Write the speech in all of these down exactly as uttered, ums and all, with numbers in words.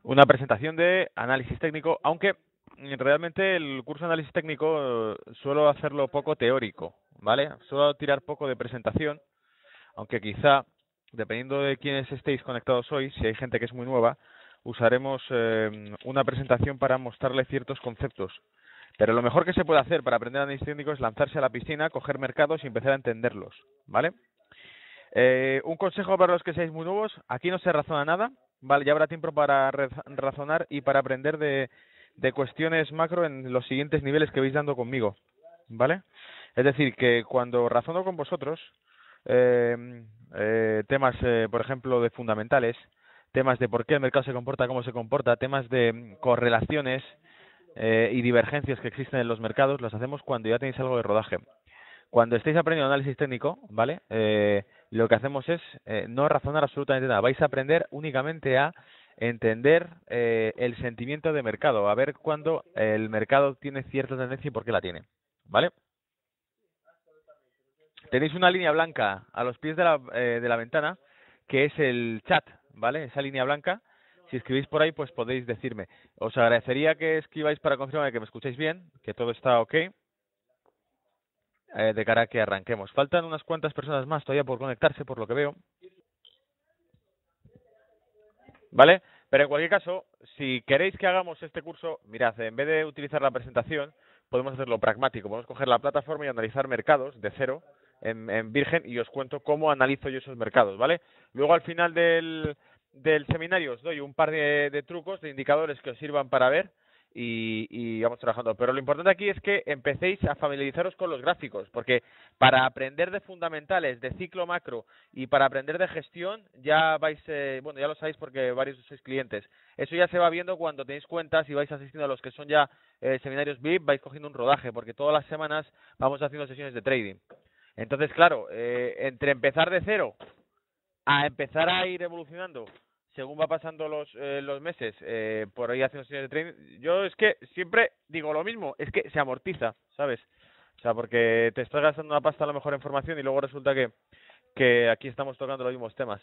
una presentación de análisis técnico, aunque realmente el curso de análisis técnico eh, suelo hacerlo poco teórico, ¿vale? Suelo tirar poco de presentación, aunque quizá, dependiendo de quiénes estéis conectados hoy, si hay gente que es muy nueva, usaremos eh, una presentación para mostrarle ciertos conceptos. Pero lo mejor que se puede hacer para aprender análisis técnico es lanzarse a la piscina, coger mercados y empezar a entenderlos, ¿vale? Eh, un consejo para los que seáis muy nuevos: aquí no se razona nada, ¿vale? Ya habrá tiempo para razonar y para aprender de, de cuestiones macro en los siguientes niveles que vais dando conmigo, ¿vale? Es decir, que cuando razono con vosotros, eh, eh, temas, eh, por ejemplo, de fundamentales, temas de por qué el mercado se comporta como se comporta, temas de correlaciones eh, y divergencias que existen en los mercados, los hacemos cuando ya tenéis algo de rodaje. Cuando estéis aprendiendo análisis técnico, ¿vale? Eh, lo que hacemos es eh, no razonar absolutamente nada. Vais a aprender únicamente a entender eh, el sentimiento de mercado, a ver cuándo el mercado tiene cierta tendencia y por qué la tiene, ¿vale? Tenéis una línea blanca a los pies de la, eh, de la ventana, que es el chat, ¿vale? Esa línea blanca. Si escribís por ahí, pues podéis decirme. Os agradecería que escribáis para confirmar que me escucháis bien, que todo está ok, eh, de cara a que arranquemos. Faltan unas cuantas personas más todavía por conectarse, por lo que veo, ¿vale? Pero en cualquier caso, si queréis que hagamos este curso, mirad, en vez de utilizar la presentación, podemos hacerlo pragmático. Podemos coger la plataforma y analizar mercados de cero en, en Virgen, y os cuento cómo analizo yo esos mercados, ¿vale? Luego, al final del, del seminario, os doy un par de, de trucos, de indicadores que os sirvan para ver y, y vamos trabajando. Pero lo importante aquí es que empecéis a familiarizaros con los gráficos, porque para aprender de fundamentales, de ciclo macro y para aprender de gestión, ya vais, eh, bueno, ya lo sabéis porque varios sois clientes. Eso ya se va viendo cuando tenéis cuentas y vais asistiendo a los que son ya eh, seminarios V I P, vais cogiendo un rodaje, porque todas las semanas vamos haciendo sesiones de trading. Entonces, claro, eh, entre empezar de cero a empezar a ir evolucionando según va pasando los eh, los meses, eh, por ahí haciendo sesiones de trading, yo es que siempre digo lo mismo, es que se amortiza, ¿sabes? O sea, porque te estás gastando una pasta a lo mejor en formación y luego resulta que, que aquí estamos tocando los mismos temas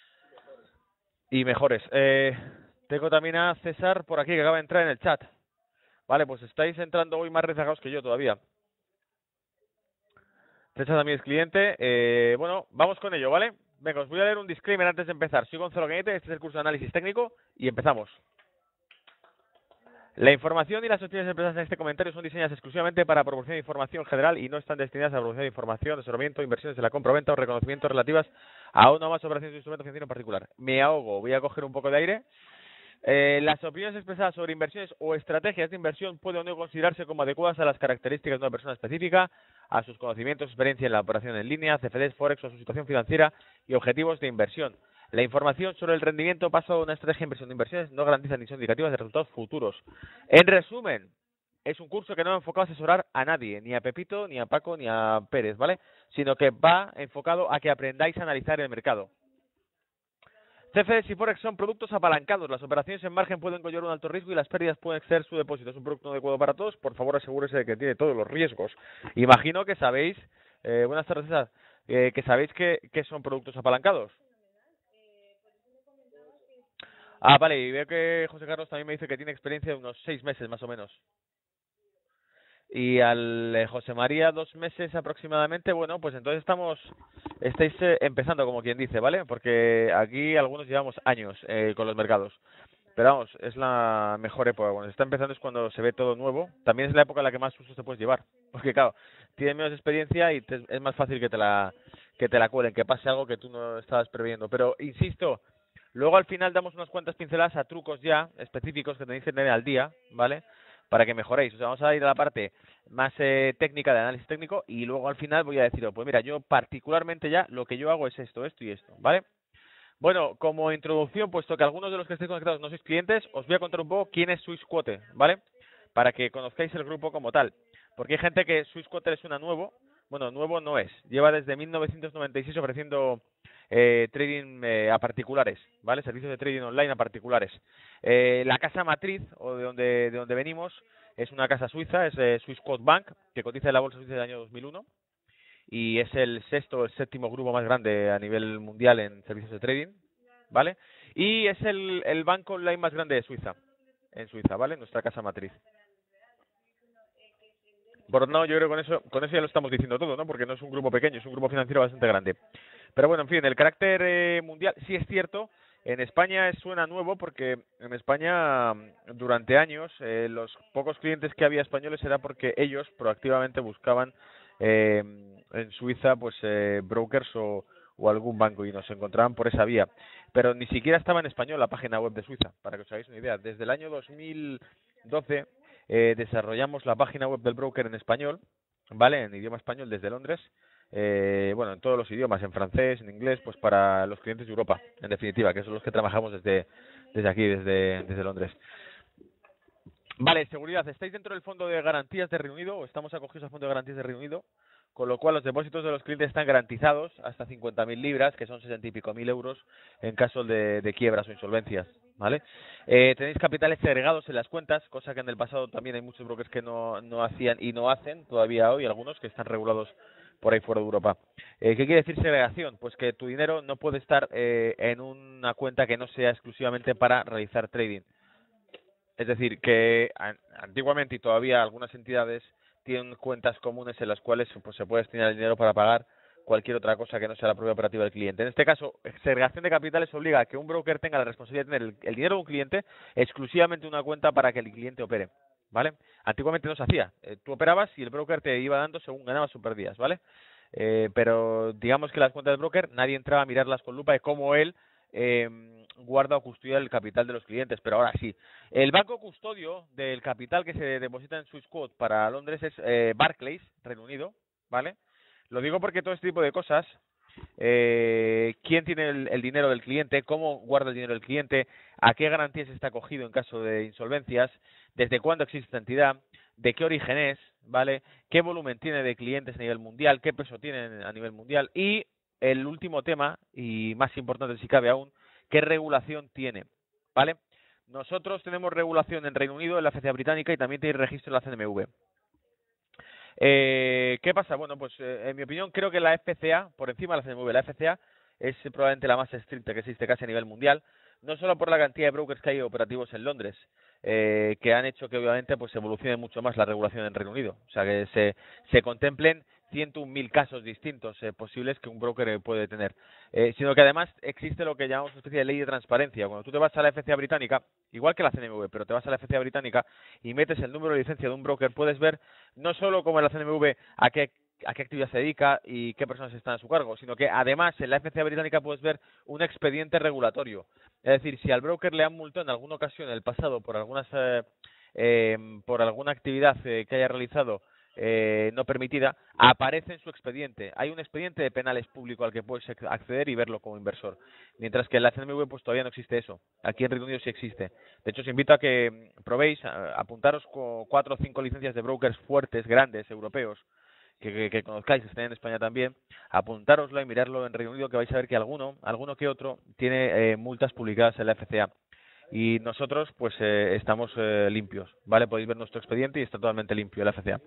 y mejores. Eh, tengo también a César por aquí, que acaba de entrar en el chat. Vale, pues estáis entrando hoy más rezagados que yo todavía. César también es cliente. Eh, bueno, vamos con ello, ¿vale? Venga, os voy a leer un disclaimer antes de empezar. Soy Gonzalo Cañete, este es el curso de análisis técnico y empezamos. La información y las opiniones expresadas en este comentario son diseñadas exclusivamente para proporcionar información general y no están destinadas a proporcionar información, asesoramiento, inversiones de la compra-venta o reconocimientos relativas a una o más operaciones de instrumento financiero en particular. Me ahogo, voy a coger un poco de aire. Eh, las opiniones expresadas sobre inversiones o estrategias de inversión pueden o no considerarse como adecuadas a las características de una persona específica, a sus conocimientos, experiencia en la operación en línea, C F Ds, Forex o a su situación financiera y objetivos de inversión. La información sobre el rendimiento basado en una estrategia de inversión de inversiones no garantiza ni son indicativas de resultados futuros. En resumen, es un curso que no va enfocado a asesorar a nadie, ni a Pepito, ni a Paco, ni a Pérez, ¿vale? Sino que va enfocado a que aprendáis a analizar el mercado. C F Ds y Forex son productos apalancados. Las operaciones en margen pueden conllevar un alto riesgo y las pérdidas pueden exceder su depósito. Es un producto no adecuado para todos. Por favor, asegúrese de que tiene todos los riesgos. Imagino que sabéis, eh, buenas tardes, César, eh, que sabéis que, que son productos apalancados. Ah, vale, y veo que José Carlos también me dice que tiene experiencia de unos seis meses más o menos. Y al eh, José María dos meses aproximadamente. Bueno, pues entonces estamos, estáis eh, empezando, como quien dice, ¿vale? Porque aquí algunos llevamos años eh, con los mercados. Pero vamos, es la mejor época. Cuando se está empezando es cuando se ve todo nuevo. También es la época en la que más usos te puedes llevar. Porque claro, tienes menos experiencia y te, es más fácil que te la que te la cuelen, que pase algo que tú no estabas previendo. Pero insisto, luego al final damos unas cuantas pinceladas a trucos ya específicos que tenéis que tener al día, ¿vale? Para que mejoréis. O sea, vamos a ir a la parte más eh, técnica de análisis técnico y luego al final voy a deciros, pues mira, yo particularmente ya lo que yo hago es esto, esto y esto, ¿vale? Bueno, como introducción, puesto que algunos de los que estéis conectados no sois clientes, os voy a contar un poco quién es SwissQuote, ¿vale? Para que conozcáis el grupo como tal. Porque hay gente que SwissQuote es una nuevo. Bueno, nuevo no es. Lleva desde mil novecientos noventa y seis ofreciendo eh, trading eh, a particulares, ¿vale? Servicios de trading online a particulares. Eh, la casa matriz, o de donde, de donde venimos, es una casa suiza, es eh, SwissQuote Bank, que cotiza en la bolsa suiza del año dos mil uno. Y es el sexto o el séptimo grupo más grande a nivel mundial en servicios de trading, ¿vale? Y es el, el banco online más grande de Suiza, en Suiza, ¿vale? Nuestra casa matriz. Por no, yo creo que con eso, con eso ya lo estamos diciendo todo, ¿no? Porque no es un grupo pequeño, es un grupo financiero bastante grande. Pero bueno, en fin, el carácter eh, mundial sí es cierto. En España suena nuevo porque en España durante años eh, los pocos clientes que había españoles era porque ellos proactivamente buscaban eh, en Suiza pues eh, brokers o, o algún banco y nos encontraban por esa vía. Pero ni siquiera estaba en español la página web de Suiza, para que os hagáis una idea. Desde el año dos mil doce eh, desarrollamos la página web del broker en español, ¿vale? En idioma español desde Londres. Eh, bueno, en todos los idiomas, en francés, en inglés, pues para los clientes de Europa, en definitiva, que son los que trabajamos desde, desde aquí, desde, desde Londres. Vale, seguridad. ¿Estáis dentro del fondo de garantías de Reino Unido o estamos acogidos al fondo de garantías de Reino Unido? Con lo cual los depósitos de los clientes están garantizados hasta cincuenta mil libras, que son sesenta y pico mil euros, en caso de, de quiebras o insolvencias, ¿vale? Eh, tenéis capitales segregados en las cuentas, cosa que en el pasado también hay muchos brokers que no, no hacían y no hacen todavía hoy, algunos que están regulados por ahí fuera de Europa. Eh, ¿Qué quiere decir segregación? Pues que tu dinero no puede estar eh, en una cuenta que no sea exclusivamente para realizar trading. Es decir, que antiguamente y todavía algunas entidades tienen cuentas comunes en las cuales pues, se puede destinar el dinero para pagar cualquier otra cosa que no sea la propia operativa del cliente. En este caso, segregación de capitales obliga a que un broker tenga la responsabilidad de tener el, el dinero de un cliente exclusivamente en una cuenta para que el cliente opere, ¿vale? Antiguamente no se hacía. Eh, tú operabas y el broker te iba dando según ganabas o perdías, ¿vale? Eh, pero digamos que las cuentas del broker nadie entraba a mirarlas con lupa de cómo él eh, guarda o custodia el capital de los clientes, pero ahora sí. El banco custodio del capital que se deposita en Swissquote para Londres es eh, Barclays, Reino Unido, ¿vale? Lo digo porque todo este tipo de cosas, eh, quién tiene el, el dinero del cliente, cómo guarda el dinero del cliente, a qué garantías está acogido en caso de insolvencias, desde cuándo existe esta entidad, de qué origen es, ¿vale? Qué volumen tiene de clientes a nivel mundial, qué peso tiene a nivel mundial y el último tema, y más importante si cabe aún, qué regulación tiene, ¿vale? Nosotros tenemos regulación en Reino Unido, en la F C A británica y también tiene registro en la C N M V. Eh, ¿Qué pasa? Bueno, pues eh, en mi opinión creo que la F C A, por encima de la C N M V, la F C A es probablemente la más estricta que existe casi a nivel mundial, no solo por la cantidad de brokers que hay operativos en Londres, eh, que han hecho que obviamente pues evolucione mucho más la regulación en Reino Unido, o sea que se, se contemplen ciento un mil casos distintos eh, posibles que un broker eh, puede tener, eh, sino que además existe lo que llamamos una especie de ley de transparencia. Cuando tú te vas a la F C A británica, igual que la C N M V, pero te vas a la F C A británica y metes el número de licencia de un broker, puedes ver no solo como en la C N M V a qué a qué actividad se dedica y qué personas están a su cargo, sino que además en la F C A británica puedes ver un expediente regulatorio. Es decir, si al broker le han multado en alguna ocasión en el pasado por algunas eh, eh, por alguna actividad eh, que haya realizado eh, no permitida, aparece en su expediente. Hay un expediente de penales público al que puedes acceder y verlo como inversor. Mientras que en la C N M V pues todavía no existe eso. Aquí en Reino Unido sí existe. De hecho, os invito a que probéis, a, apuntaros con cuatro o cinco licencias de brokers fuertes, grandes, europeos, que, que, que conozcáis, que estén en España también, apuntároslo y mirarlo en Reino Unido, que vais a ver que alguno, alguno que otro, tiene eh, multas publicadas en la F C A. Y nosotros, pues, eh, estamos eh, limpios, ¿vale? Podéis ver nuestro expediente y está totalmente limpio la F C A.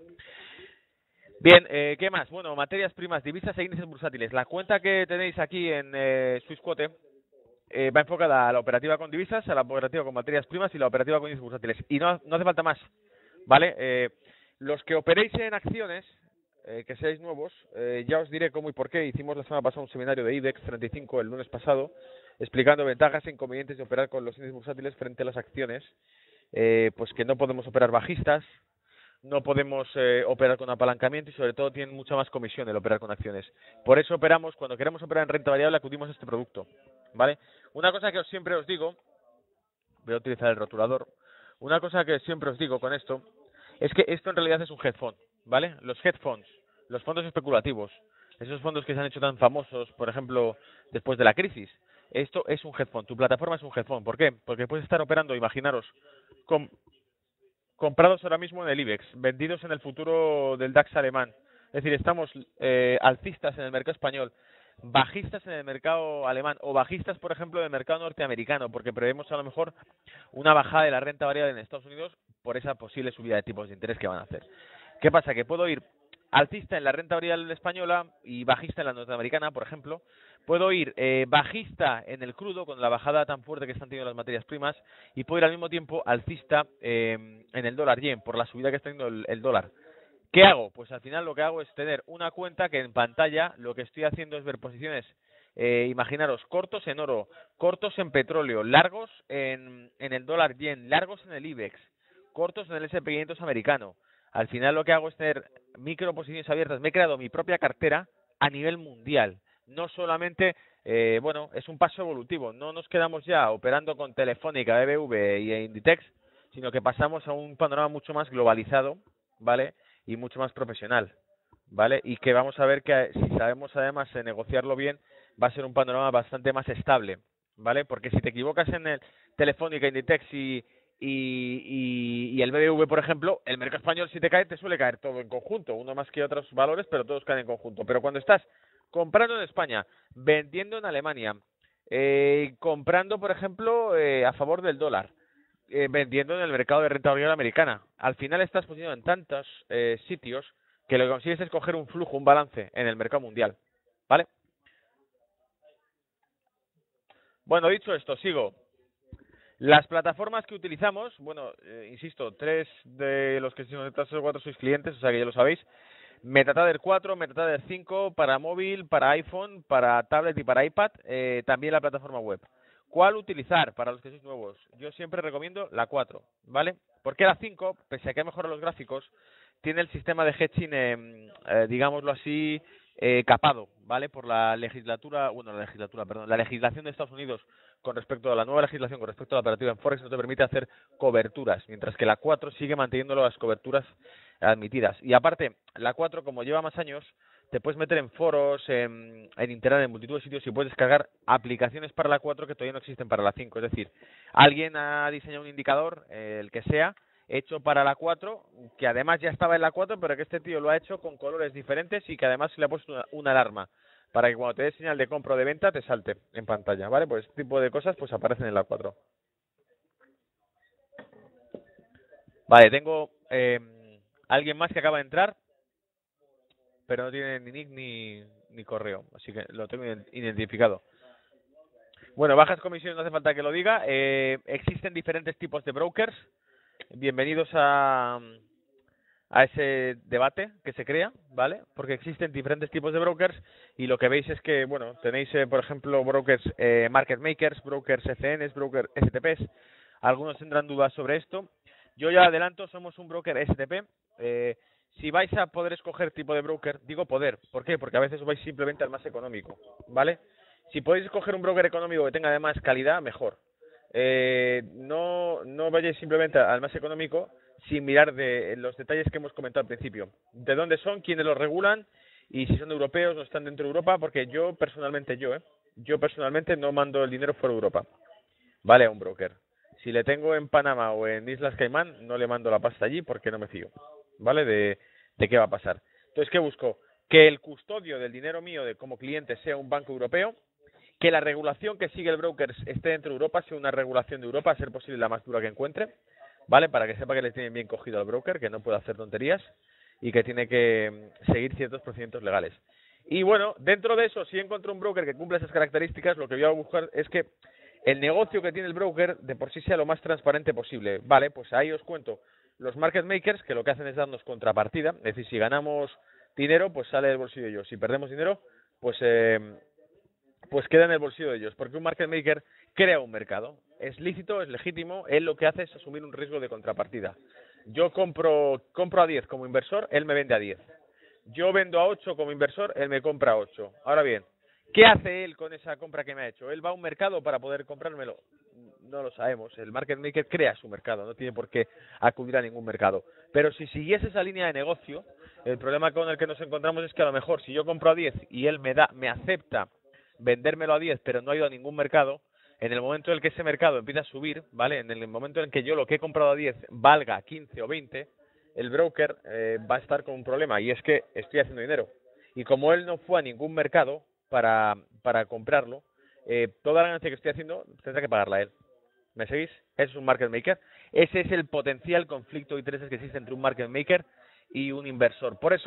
Bien, eh, ¿qué más? Bueno, materias primas, divisas e índices bursátiles. La cuenta que tenéis aquí en eh, Swissquote eh, va enfocada a la operativa con divisas, a la operativa con materias primas y la operativa con índices bursátiles. Y no, no hace falta más, ¿vale? Eh, los que operéis en acciones, eh, que seáis nuevos, eh, ya os diré cómo y por qué. Hicimos la semana pasada un seminario de IBEX treinta y cinco el lunes pasado, explicando ventajas e inconvenientes de operar con los índices bursátiles frente a las acciones, eh, pues que no podemos operar bajistas, no podemos eh, operar con apalancamiento y sobre todo tienen mucha más comisión el operar con acciones. Por eso operamos, cuando queremos operar en renta variable, acudimos a este producto, ¿vale? Una cosa que os, siempre os digo, voy a utilizar el rotulador, una cosa que siempre os digo con esto, es que esto en realidad es un hedge fund, ¿vale? Los hedge funds, los fondos especulativos, esos fondos que se han hecho tan famosos, por ejemplo, después de la crisis, esto es un hedge fund, tu plataforma es un hedge fund. ¿Por qué? Porque puedes estar operando, imaginaros, con comprados ahora mismo en el IBEX, vendidos en el futuro del DAX alemán. Es decir, estamos eh, alcistas en el mercado español, bajistas en el mercado alemán o bajistas, por ejemplo, en el mercado norteamericano, porque prevemos a lo mejor una bajada de la renta variable en Estados Unidos por esa posible subida de tipos de interés que van a hacer. ¿Qué pasa? Que puedo ir alcista en la renta variable española y bajista en la norteamericana, por ejemplo. Puedo ir eh, bajista en el crudo, con la bajada tan fuerte que están teniendo las materias primas, y puedo ir al mismo tiempo alcista eh, en el dólar yen, por la subida que está teniendo el, el dólar. ¿Qué hago? Pues al final lo que hago es tener una cuenta que en pantalla lo que estoy haciendo es ver posiciones, eh, imaginaros, cortos en oro, cortos en petróleo, largos en, en el dólar yen, largos en el IBEX, cortos en el ese and pe quinientos americano. Al final lo que hago es tener micro posiciones abiertas. Me he creado mi propia cartera a nivel mundial. No solamente, eh, bueno, es un paso evolutivo. No nos quedamos ya operando con Telefónica, B B V y Inditex, sino que pasamos a un panorama mucho más globalizado, ¿vale? Y mucho más profesional, ¿vale? Y que vamos a ver que si sabemos además eh, negociarlo bien, va a ser un panorama bastante más estable, ¿vale? Porque si te equivocas en el Telefónica, Inditex y, y, y, y el B B V, por ejemplo, el mercado español, si te cae, te suele caer todo en conjunto, uno más que otros valores, pero todos caen en conjunto. Pero cuando estás comprando en España, vendiendo en Alemania, eh, comprando, por ejemplo, eh, a favor del dólar, eh, vendiendo en el mercado de renta variable americana, al final estás posicionado en tantos eh, sitios que lo que consigues es coger un flujo, un balance en el mercado mundial, ¿vale? Bueno, dicho esto, sigo. Las plataformas que utilizamos, bueno, eh, insisto, tres de los que son tres o cuatro sois clientes, o sea que ya lo sabéis. MetaTrader cuatro, MetaTrader cinco, para móvil, para iPhone, para tablet y para iPad, eh, también la plataforma web. ¿Cuál utilizar para los que sois nuevos? Yo siempre recomiendo la cuatro, ¿vale? Porque la cinco, pese a que mejora los gráficos, tiene el sistema de hedging, eh, eh, digámoslo así, eh, capado, ¿vale? Por la legislatura, bueno, la legislatura, perdón, la legislación de Estados Unidos con respecto a la nueva legislación, con respecto a la operativa en Forex, no te permite hacer coberturas, mientras que la cuatro sigue manteniendo las coberturas admitidas. Y aparte, la cuatro, como lleva más años, te puedes meter en foros, en, en internet, en multitud de sitios y puedes descargar aplicaciones para la cuatro que todavía no existen para la cinco. Es decir, alguien ha diseñado un indicador, eh, el que sea, hecho para la cuatro, que además ya estaba en la cuatro, pero que este tío lo ha hecho con colores diferentes y que además se le ha puesto una, una alarma para que cuando te dé señal de compra o de venta te salte en pantalla, ¿vale? Pues este tipo de cosas pues aparecen en la cuatro. Vale, tengo eh, alguien más que acaba de entrar, pero no tiene ni nick ni, ni correo, así que lo tengo identificado. Bueno, bajas comisiones, no hace falta que lo diga. Eh, existen diferentes tipos de brokers. Bienvenidos a, a ese debate que se crea, ¿vale? Porque existen diferentes tipos de brokers y lo que veis es que, bueno, tenéis, eh, por ejemplo, brokers eh, market makers, brokers E C Ns, brokers S T Ps. Algunos tendrán dudas sobre esto. Yo ya adelanto, somos un broker S T P. Eh, si vais a poder escoger tipo de broker, digo poder, ¿por qué? Porque a veces vais simplemente al más económico, ¿vale? Si podéis escoger un broker económico que tenga además calidad, mejor. Eh, no, no vayáis simplemente al más económico sin mirar de los detalles que hemos comentado al principio. De dónde son, quiénes los regulan y si son europeos o están dentro de Europa, porque yo personalmente, yo, ¿eh? Yo personalmente no mando el dinero fuera de Europa, ¿vale? A un broker. Si le tengo en Panamá o en Islas Caimán, no le mando la pasta allí porque no me fío, ¿vale? De, de qué va a pasar. Entonces, ¿qué busco? Que el custodio del dinero mío de como cliente sea un banco europeo, que la regulación que sigue el broker esté dentro de Europa, sea una regulación de Europa, a ser posible la más dura que encuentre, ¿vale? Para que sepa que le tienen bien cogido al broker, que no puede hacer tonterías y que tiene que seguir ciertos procedimientos legales. Y bueno, dentro de eso, si encuentro un broker que cumpla esas características, lo que voy a buscar es que el negocio que tiene el broker de por sí sea lo más transparente posible. Vale, pues ahí os cuento. Los market makers, que lo que hacen es darnos contrapartida, es decir, si ganamos dinero, pues sale del bolsillo de ellos. Si perdemos dinero, pues eh, pues queda en el bolsillo de ellos, porque un market maker crea un mercado. Es lícito, es legítimo, él lo que hace es asumir un riesgo de contrapartida. Yo compro compro a diez como inversor, él me vende a diez. Yo vendo a ocho como inversor, él me compra a ocho. Ahora bien, ¿qué hace él con esa compra que me ha hecho? ¿Él va a un mercado para poder comprármelo? No lo sabemos. El market maker crea su mercado, no tiene por qué acudir a ningún mercado. Pero si siguiese esa línea de negocio, el problema con el que nos encontramos es que a lo mejor si yo compro a diez y él me da, me acepta vendérmelo a diez, pero no ha ido a ningún mercado, en el momento en el que ese mercado empieza a subir, ¿vale? En el momento en que yo lo que he comprado a diez valga quince o veinte, el broker eh, va a estar con un problema, y es que estoy haciendo dinero. Y como él no fue a ningún mercado para, para comprarlo, eh, toda la ganancia que estoy haciendo tendrá que pagarla él. ¿Me seguís? Ese es un market maker. Ese es el potencial conflicto de intereses que existe entre un market maker y un inversor. Por eso,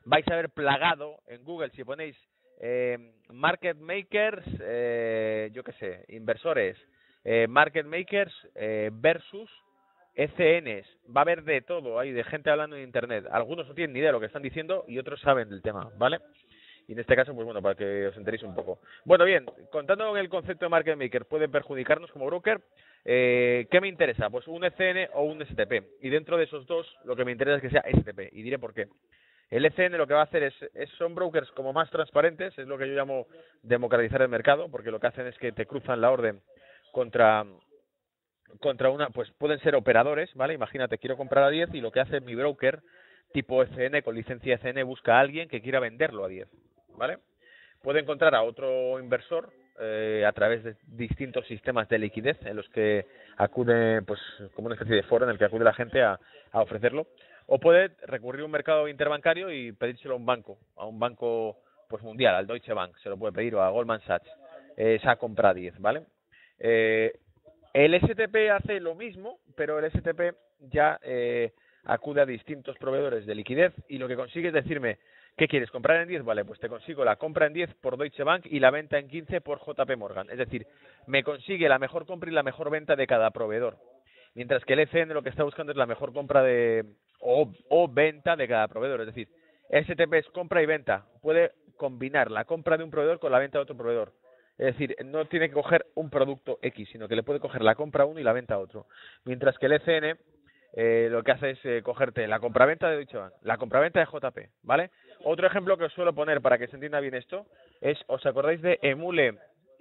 vais a ver plagado en Google, si ponéis eh, market makers, eh, yo qué sé, inversores, eh, market makers eh, versus E C Ns, va a haber de todo, hay de gente hablando en internet. Algunos no tienen ni idea de lo que están diciendo y otros saben del tema, ¿vale? Y en este caso, pues bueno, para que os enteréis un poco. Bueno, bien, contando con el concepto de market maker, puede perjudicarnos como broker. Eh, ¿Qué me interesa? Pues un E C N o un S T P. Y dentro de esos dos, lo que me interesa es que sea S T P. Y diré por qué. El E C N lo que va a hacer es, es son brokers como más transparentes, es lo que yo llamo democratizar el mercado, porque lo que hacen es que te cruzan la orden contra contra una, pues pueden ser operadores, ¿vale? Imagínate, quiero comprar a diez y lo que hace mi broker tipo E C N con licencia E C N busca a alguien que quiera venderlo a diez, ¿vale? Puede encontrar a otro inversor eh, a través de distintos sistemas de liquidez en los que acude, pues como una especie de foro en el que acude la gente a, a ofrecerlo, o puede recurrir a un mercado interbancario y pedírselo a un banco, a un banco pues mundial, al Deutsche Bank, se lo puede pedir, o a Goldman Sachs, eh, esa compra a diez, ¿vale? Eh, el S T P hace lo mismo, pero el S T P ya eh, acude a distintos proveedores de liquidez y lo que consigue es decirme, ¿qué quieres? ¿Comprar en diez? Vale, pues te consigo la compra en diez por Deutsche Bank y la venta en quince por J P Morgan. Es decir, me consigue la mejor compra y la mejor venta de cada proveedor. Mientras que el E C N lo que está buscando es la mejor compra de o, o venta de cada proveedor. Es decir, S T P es compra y venta. Puede combinar la compra de un proveedor con la venta de otro proveedor. Es decir, no tiene que coger un producto X, sino que le puede coger la compra a uno y la venta a otro. Mientras que el E C N eh, lo que hace es eh, cogerte la compraventa de Deutsche Bank, la compraventa de J P, ¿vale? Otro ejemplo que os suelo poner para que se entienda bien esto es, ¿os acordáis de Emule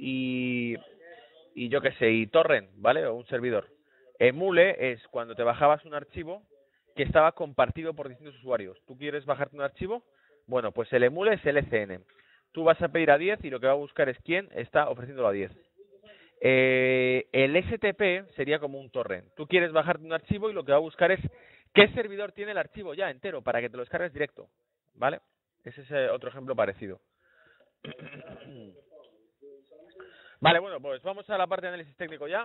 y, y yo qué sé, y Torrent, ¿vale? O un servidor. Emule es cuando te bajabas un archivo que estaba compartido por distintos usuarios. ¿Tú quieres bajarte un archivo? Bueno, pues el Emule es el E C N. Tú vas a pedir a diez y lo que va a buscar es quién está ofreciéndolo a diez. Eh, el S T P sería como un torrent. Tú quieres bajarte un archivo y lo que va a buscar es qué servidor tiene el archivo ya entero para que te lo descargues directo, ¿vale? Ese es eh, otro ejemplo parecido. Vale, bueno, pues vamos a la parte de análisis técnico ya.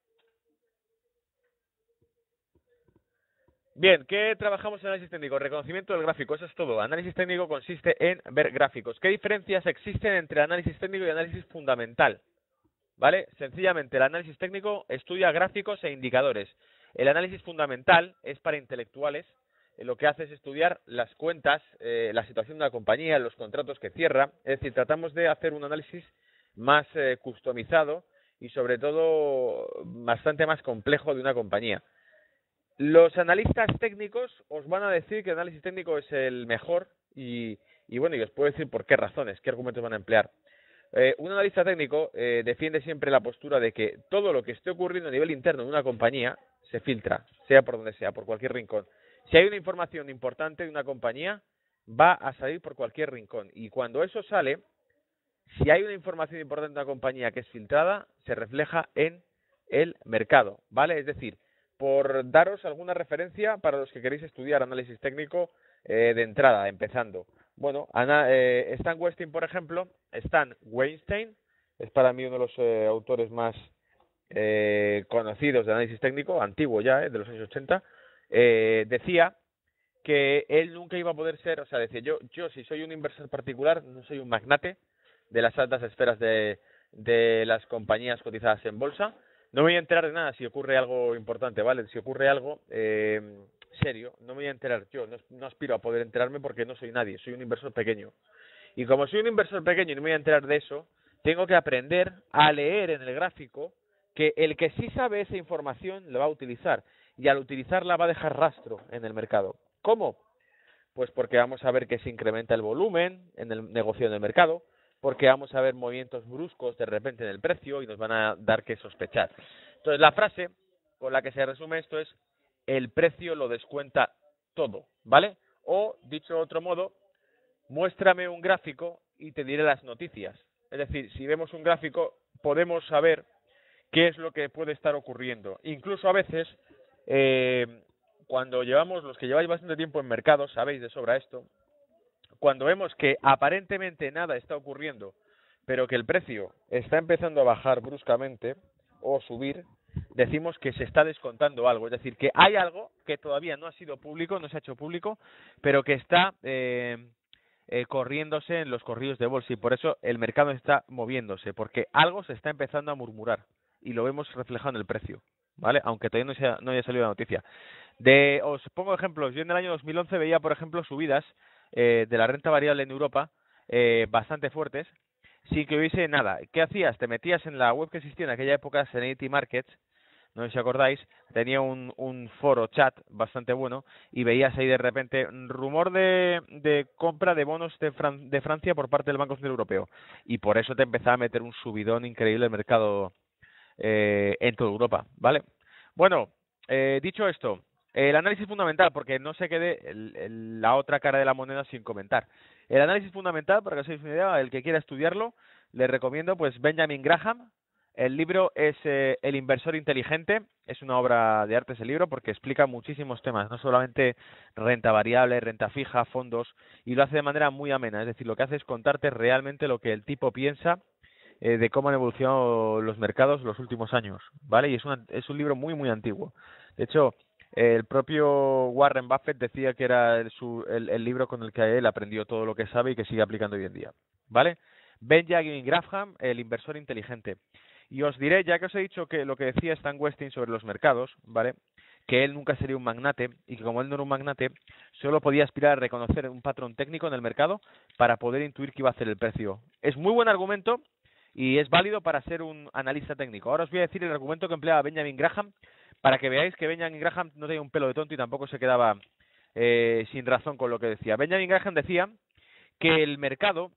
Bien, ¿qué trabajamos en análisis técnico? Reconocimiento del gráfico, eso es todo. Análisis técnico consiste en ver gráficos. ¿Qué diferencias existen entre análisis técnico y análisis fundamental? ¿Vale? Sencillamente, el análisis técnico estudia gráficos e indicadores. El análisis fundamental es para intelectuales. Eh, lo que hace es estudiar las cuentas, eh, la situación de la compañía, los contratos que cierra. Es decir, tratamos de hacer un análisis más eh, customizado y, sobre todo, bastante más complejo de una compañía. Los analistas técnicos os van a decir que el análisis técnico es el mejor y, y bueno, y os puedo decir por qué razones, qué argumentos van a emplear. Eh, un analista técnico eh, defiende siempre la postura de que todo lo que esté ocurriendo a nivel interno de una compañía se filtra, sea por donde sea, por cualquier rincón. Si hay una información importante de una compañía, va a salir por cualquier rincón. Y cuando eso sale, si hay una información importante de una compañía que es filtrada, se refleja en el mercado, ¿vale? Es decir, por daros alguna referencia para los que queréis estudiar análisis técnico eh, de entrada, empezando. Bueno, Ana, eh, Stan Westin, por ejemplo, Stan Weinstein, es para mí uno de los eh, autores más eh, conocidos de análisis técnico, antiguo ya, eh, de los años ochenta, eh, decía que él nunca iba a poder ser, o sea, decía, yo, yo si soy un inversor particular, no soy un magnate de las altas esferas de, de las compañías cotizadas en bolsa, no me voy a enterar de nada si ocurre algo importante, ¿vale? Si ocurre algo eh, serio, no me voy a enterar yo, no, no aspiro a poder enterarme porque no soy nadie, soy un inversor pequeño. Y como soy un inversor pequeño y no me voy a enterar de eso, tengo que aprender a leer en el gráfico que el que sí sabe esa información la va a utilizar y al utilizarla va a dejar rastro en el mercado. ¿Cómo? Pues porque vamos a ver que se incrementa el volumen en el negocio del mercado, porque vamos a ver movimientos bruscos de repente en el precio y nos van a dar que sospechar. Entonces, la frase con la que se resume esto es: el precio lo descuenta todo, ¿vale? O, dicho de otro modo, muéstrame un gráfico y te diré las noticias. Es decir, si vemos un gráfico, podemos saber qué es lo que puede estar ocurriendo. Incluso a veces, eh, cuando llevamos, los que lleváis bastante tiempo en mercados, sabéis de sobra esto, cuando vemos que aparentemente nada está ocurriendo, pero que el precio está empezando a bajar bruscamente o subir, decimos que se está descontando algo. Es decir, que hay algo que todavía no ha sido público, no se ha hecho público, pero que está eh, eh, corriéndose en los corridos de bolsa y por eso el mercado está moviéndose, porque algo se está empezando a murmurar y lo vemos reflejado en el precio, ¿vale? Aunque todavía no, sea, no haya salido la noticia. De, os pongo ejemplos. Yo en el año dos mil once veía, por ejemplo, subidas eh, de la renta variable en Europa eh, bastante fuertes, sin que hubiese nada. ¿Qué hacías? Te metías en la web que existía en aquella época, Serenity Markets, no sé si acordáis, tenía un, un foro chat bastante bueno y veías ahí de repente rumor de, de compra de bonos de, Fran de Francia por parte del Banco Central Europeo. Y por eso te empezaba a meter un subidón increíble el mercado eh, en toda Europa, ¿vale? Bueno, eh, dicho esto, el análisis fundamental, porque no se quede el, el, la otra cara de la moneda sin comentar. El análisis fundamental, para que os hagáis una idea, el que quiera estudiarlo, le recomiendo pues Benjamin Graham. El libro es eh, El inversor inteligente, es una obra de arte ese libro porque explica muchísimos temas, no solamente renta variable, renta fija, fondos, y lo hace de manera muy amena, es decir, lo que hace es contarte realmente lo que el tipo piensa eh, de cómo han evolucionado los mercados los últimos años, ¿vale? Y es, una, es un libro muy, muy antiguo. De hecho, eh, el propio Warren Buffett decía que era el, su, el, el libro con el que él aprendió todo lo que sabe y que sigue aplicando hoy en día, ¿vale? Benjamin Graham, El inversor inteligente. Y os diré, ya que os he dicho que lo que decía Stan Westing sobre los mercados, ¿vale? Que él nunca sería un magnate y que como él no era un magnate, solo podía aspirar a reconocer un patrón técnico en el mercado para poder intuir qué iba a hacer el precio. Es muy buen argumento y es válido para ser un analista técnico. Ahora os voy a decir el argumento que empleaba Benjamin Graham para que veáis que Benjamin Graham no tenía un pelo de tonto y tampoco se quedaba eh, sin razón con lo que decía. Benjamin Graham decía que el mercado,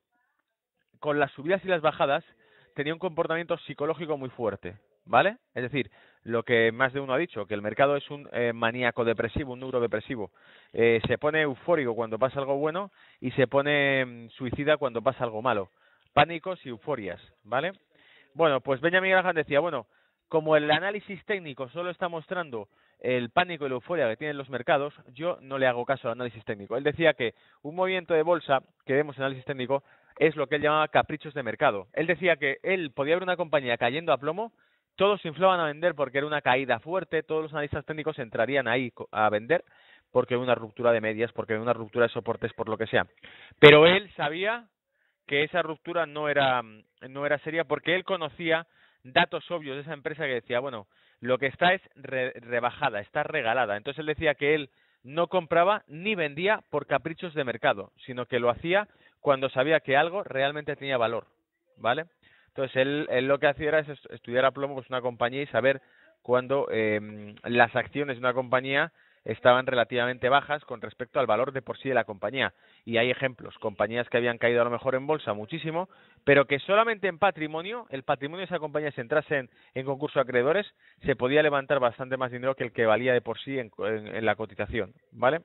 con las subidas y las bajadas, tenía un comportamiento psicológico muy fuerte, ¿vale? Es decir, lo que más de uno ha dicho, que el mercado es un eh, maníaco depresivo, un neurodepresivo. Eh, se pone eufórico cuando pasa algo bueno y se pone mm, suicida cuando pasa algo malo. Pánicos y euforias, ¿vale? Bueno, pues Benjamin Graham decía, bueno, como el análisis técnico solo está mostrando el pánico y la euforia que tienen los mercados, yo no le hago caso al análisis técnico. Él decía que un movimiento de bolsa que vemos en análisis técnico es lo que él llamaba caprichos de mercado. Él decía que él podía ver una compañía cayendo a plomo, todos se inflaban a vender porque era una caída fuerte, todos los analistas técnicos entrarían ahí a vender porque era una ruptura de medias, porque era una ruptura de soportes, por lo que sea. Pero él sabía que esa ruptura no era, no era seria porque él conocía datos obvios de esa empresa que decía, bueno, lo que está es re, rebajada, está regalada. Entonces él decía que él no compraba ni vendía por caprichos de mercado, sino que lo hacía cuando sabía que algo realmente tenía valor, ¿vale? Entonces él, él lo que hacía era estudiar a plomo pues una compañía y saber cuándo eh, las acciones de una compañía estaban relativamente bajas con respecto al valor de por sí de la compañía. Y hay ejemplos, compañías que habían caído a lo mejor en bolsa muchísimo, pero que solamente en patrimonio, el patrimonio de esa compañía, si entrase en, en concurso de acreedores, se podía levantar bastante más dinero que el que valía de por sí en, en, en la cotización, ¿vale?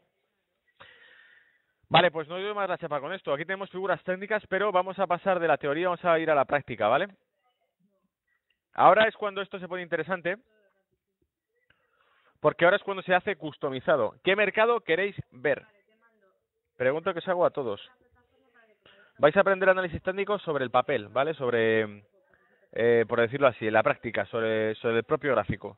Vale, pues no doy más la chapa con esto. Aquí tenemos figuras técnicas, pero vamos a pasar de la teoría, vamos a ir a la práctica, ¿vale? Ahora es cuando esto se pone interesante, porque ahora es cuando se hace customizado. ¿Qué mercado queréis ver? Pregunto que os hago a todos. Vais a aprender análisis técnico sobre el papel, ¿vale? Sobre, eh, por decirlo así, la práctica, sobre, sobre el propio gráfico.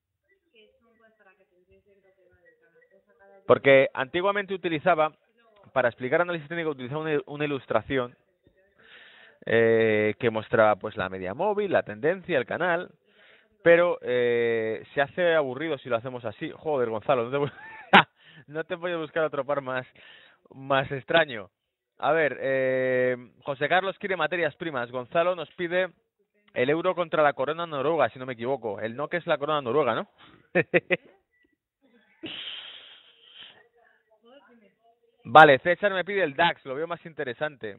Porque antiguamente utilizaba, para explicar análisis técnico, utilizaba una, una ilustración eh, que mostraba pues la media móvil, la tendencia, el canal, pero eh, se hace aburrido si lo hacemos así. Joder, Gonzalo, no te, no te voy a buscar otro par más, más extraño. A ver, eh, José Carlos quiere materias primas. Gonzalo nos pide el euro contra la corona noruega, si no me equivoco. El N O K es la corona noruega, ¿no? Vale, César me pide el DAX, lo veo más interesante.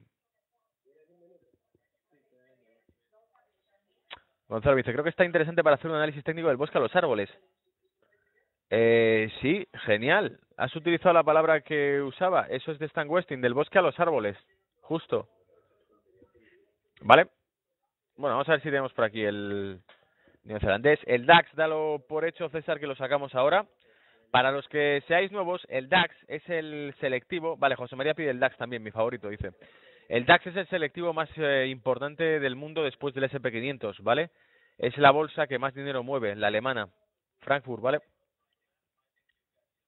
Gonzalo dice, creo que está interesante para hacer un análisis técnico del bosque a los árboles. Eh, sí, genial. ¿Has utilizado la palabra que usaba? Eso es de Stan Westing, del bosque a los árboles. Justo. ¿Vale? Bueno, vamos a ver si tenemos por aquí el neozelandés. El DAX, dalo por hecho, César, que lo sacamos ahora. Para los que seáis nuevos, el DAX es el selectivo... Vale, José María pide el DAX también, mi favorito, dice. El DAX es el selectivo más eh, importante del mundo después del ese and pe quinientos, ¿vale? Es la bolsa que más dinero mueve, la alemana, Frankfurt, ¿vale?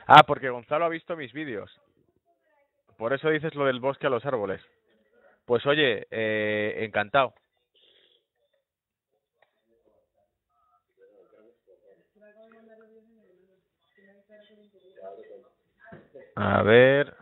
Ah, porque Gonzalo ha visto mis vídeos. Por eso dices lo del bosque a los árboles. Pues oye, eh, encantado. A ver.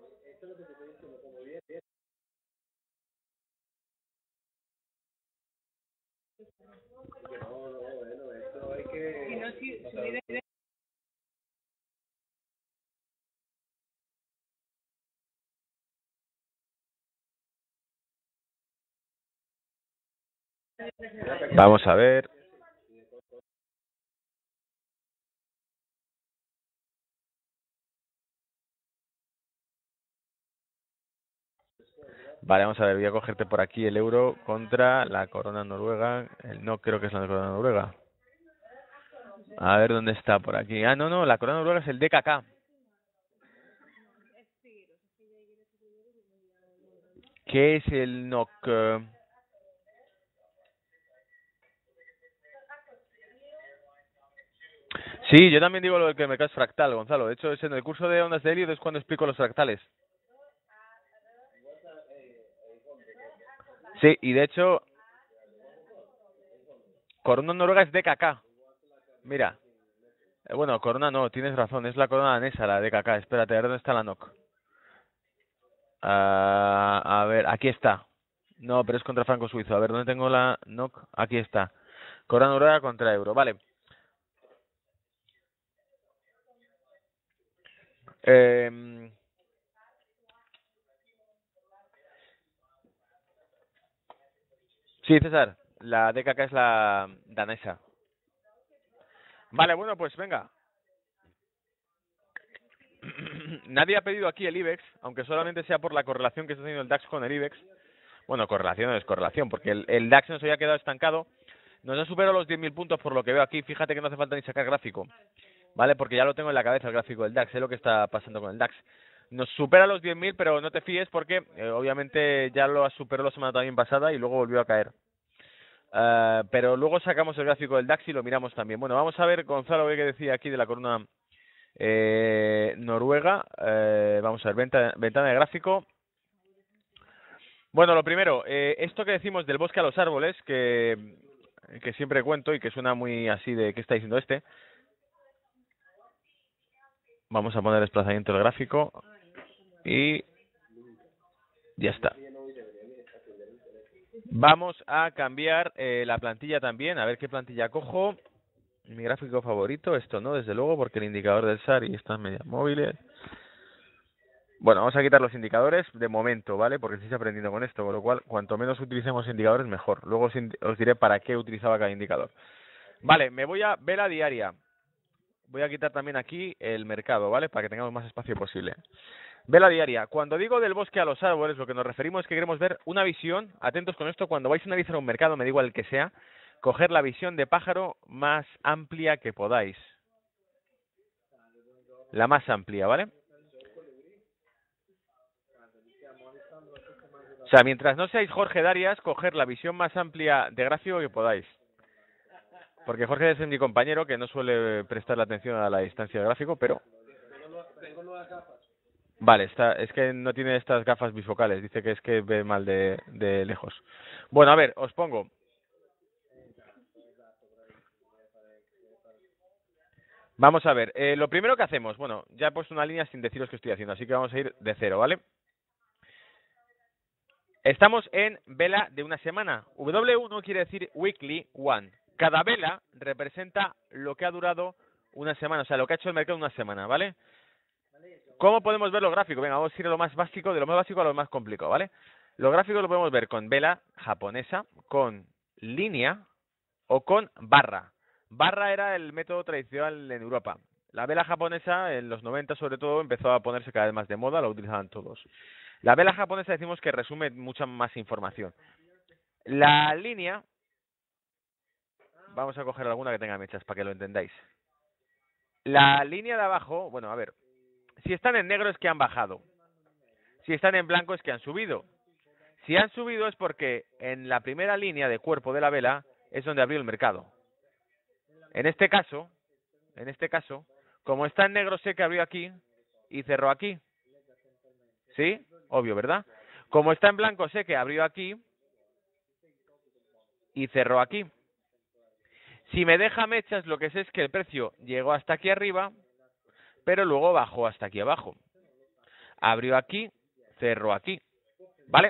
Vamos a ver. Vale, vamos a ver, voy a cogerte por aquí el euro contra la corona noruega. El, no creo que es la corona noruega. A ver dónde está por aquí. Ah, no, no, la corona noruega es el D K K. ¿Qué es el N O C? Sí, yo también digo lo de que el mercado es fractal, Gonzalo. De hecho, es en el curso de ondas de Elliot es cuando explico los fractales. Sí, y de hecho, corona noruega es D K K. Mira. Eh, bueno, corona no, tienes razón, es la corona danesa, la D K K. Espérate, a ver dónde está la N O C. Ah, a ver, aquí está. No, pero es contra franco suizo. A ver, ¿dónde tengo la N O C? Aquí está. Corona noruega contra euro. Vale. Eh, sí, César, la D K K es la danesa. Vale, bueno, pues venga. Nadie ha pedido aquí el IBEX, aunque solamente sea por la correlación que está teniendo el DAX con el IBEX. Bueno, correlación no es correlación, porque el, el DAX nos había quedado estancado. Nos ha superado los diez mil puntos por lo que veo aquí. Fíjate que no hace falta ni sacar gráfico, ¿vale? Porque ya lo tengo en la cabeza el gráfico del DAX, sé lo que está pasando con el DAX. Nos supera los diez mil, pero no te fíes porque eh, obviamente ya lo superó la semana también pasada y luego volvió a caer. Uh, pero luego sacamos el gráfico del DAX y lo miramos también. Bueno, vamos a ver, Gonzalo, ¿qué decía aquí de la corona eh, noruega? Eh, vamos a ver, venta, ventana de gráfico. Bueno, lo primero, eh, esto que decimos del bosque a los árboles, que, que siempre cuento y que suena muy así de qué está diciendo este. Vamos a poner desplazamiento del gráfico y ya está. Vamos a cambiar eh, la plantilla también, a ver qué plantilla cojo. Mi gráfico favorito, esto no, desde luego, porque el indicador del S A R y estas medias móviles. Bueno, vamos a quitar los indicadores de momento, ¿vale? Porque estoy aprendiendo con esto, con lo cual, cuanto menos utilicemos indicadores, mejor. Luego os, os diré para qué utilizaba cada indicador. Vale, me voy a vela diaria. Voy a quitar también aquí el mercado, ¿vale? Para que tengamos más espacio posible. Vela diaria. Cuando digo del bosque a los árboles, lo que nos referimos es que queremos ver una visión. Atentos con esto, cuando vais a analizar un mercado, me da igual el que sea, coger la visión de pájaro más amplia que podáis. La más amplia, ¿vale? O sea, mientras no seáis Jorge Darias, coger la visión más amplia de gráfico que podáis. Porque Jorge es mi compañero que no suele prestarle atención a la distancia de gráfico, pero... Vale, está, es que no tiene estas gafas bifocales, dice que es que ve mal de, de lejos. Bueno, a ver, os pongo. Vamos a ver, eh, lo primero que hacemos, bueno, ya he puesto una línea sin deciros qué estoy haciendo, así que vamos a ir de cero, ¿vale? Estamos en vela de una semana. W uno quiere decir weekly one. Cada vela representa lo que ha durado una semana, o sea, lo que ha hecho el mercado una semana, ¿vale? ¿Cómo podemos ver los gráficos? Venga, vamos a ir de lo más básico, de lo más básico a lo más complicado, ¿vale? Los gráficos lo podemos ver con vela japonesa, con línea o con barra. Barra era el método tradicional en Europa. La vela japonesa, en los noventa sobre todo, empezó a ponerse cada vez más de moda, lo utilizaban todos. La vela japonesa decimos que resume mucha más información. La línea, vamos a coger alguna que tenga mechas para que lo entendáis. La línea de abajo, bueno, a ver, si están en negro es que han bajado. Si están en blanco es que han subido. Si han subido es porque en la primera línea de cuerpo de la vela es donde abrió el mercado. En este caso, en este caso, Como está en negro, sé que abrió aquí y cerró aquí. ¿Sí? Obvio, ¿verdad? Como está en blanco, sé que abrió aquí y cerró aquí. Si me deja mechas, lo que sé es que el precio llegó hasta aquí arriba, pero luego bajó hasta aquí abajo. Abrió aquí, cerró aquí. ¿Vale?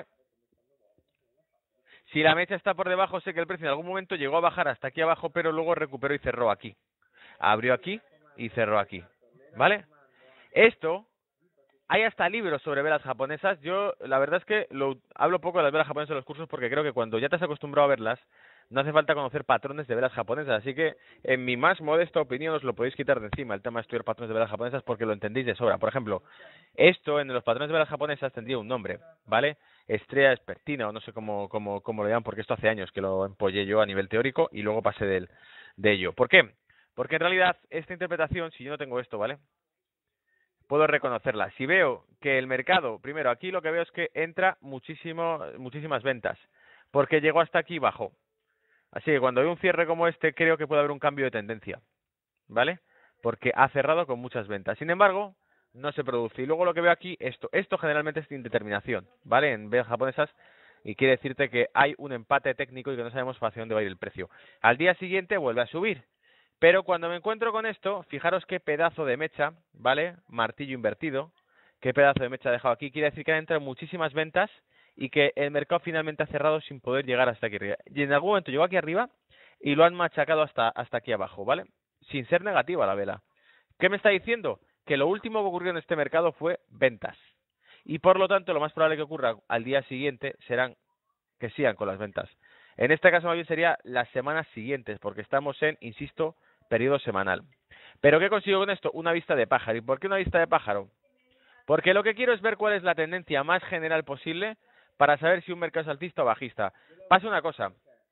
Si la mecha está por debajo, sé que el precio en algún momento llegó a bajar hasta aquí abajo, pero luego recuperó y cerró aquí. Abrió aquí y cerró aquí. ¿Vale? Esto, hay hasta libros sobre velas japonesas. Yo, la verdad es que lo, hablo poco de las velas japonesas en los cursos porque creo que cuando ya te has acostumbrado a verlas, no hace falta conocer patrones de velas japonesas. Así que, en mi más modesta opinión, os lo podéis quitar de encima el tema de estudiar patrones de velas japonesas porque lo entendéis de sobra. Por ejemplo, esto en los patrones de velas japonesas tendría un nombre, ¿vale? Estrella vespertina, o no sé cómo, cómo, cómo lo llaman, porque esto hace años que lo empollé yo a nivel teórico y luego pasé de, de ello. ¿Por qué? Porque en realidad esta interpretación, si yo no tengo esto, ¿vale?, puedo reconocerla. Si veo que el mercado, primero, aquí lo que veo es que entra muchísimo, muchísimas ventas, porque llegó hasta aquí y bajó. Así que cuando hay un cierre como este, creo que puede haber un cambio de tendencia, ¿vale? Porque ha cerrado con muchas ventas. Sin embargo, no se produce. Y luego lo que veo aquí, esto, esto generalmente es indeterminación, ¿vale? En velas japonesas, y quiere decirte que hay un empate técnico y que no sabemos hacia dónde va a ir el precio. Al día siguiente vuelve a subir. Pero cuando me encuentro con esto, fijaros qué pedazo de mecha, ¿vale? Martillo invertido. Qué pedazo de mecha ha dejado aquí. Quiere decir que han entrado muchísimas ventas y que el mercado finalmente ha cerrado sin poder llegar hasta aquí arriba. Y en algún momento llegó aquí arriba y lo han machacado hasta, hasta aquí abajo, ¿vale? Sin ser negativa la vela. ¿Qué me está diciendo? Que lo último que ocurrió en este mercado fue ventas. Y por lo tanto, lo más probable que ocurra al día siguiente serán que sigan con las ventas. En este caso, más bien sería las semanas siguientes, porque estamos en, insisto, periodo semanal. ¿Pero qué consigo con esto? Una vista de pájaro. ¿Y por qué una vista de pájaro? Porque lo que quiero es ver cuál es la tendencia más general posible para saber si un mercado es alcista o bajista. Pasa una cosa,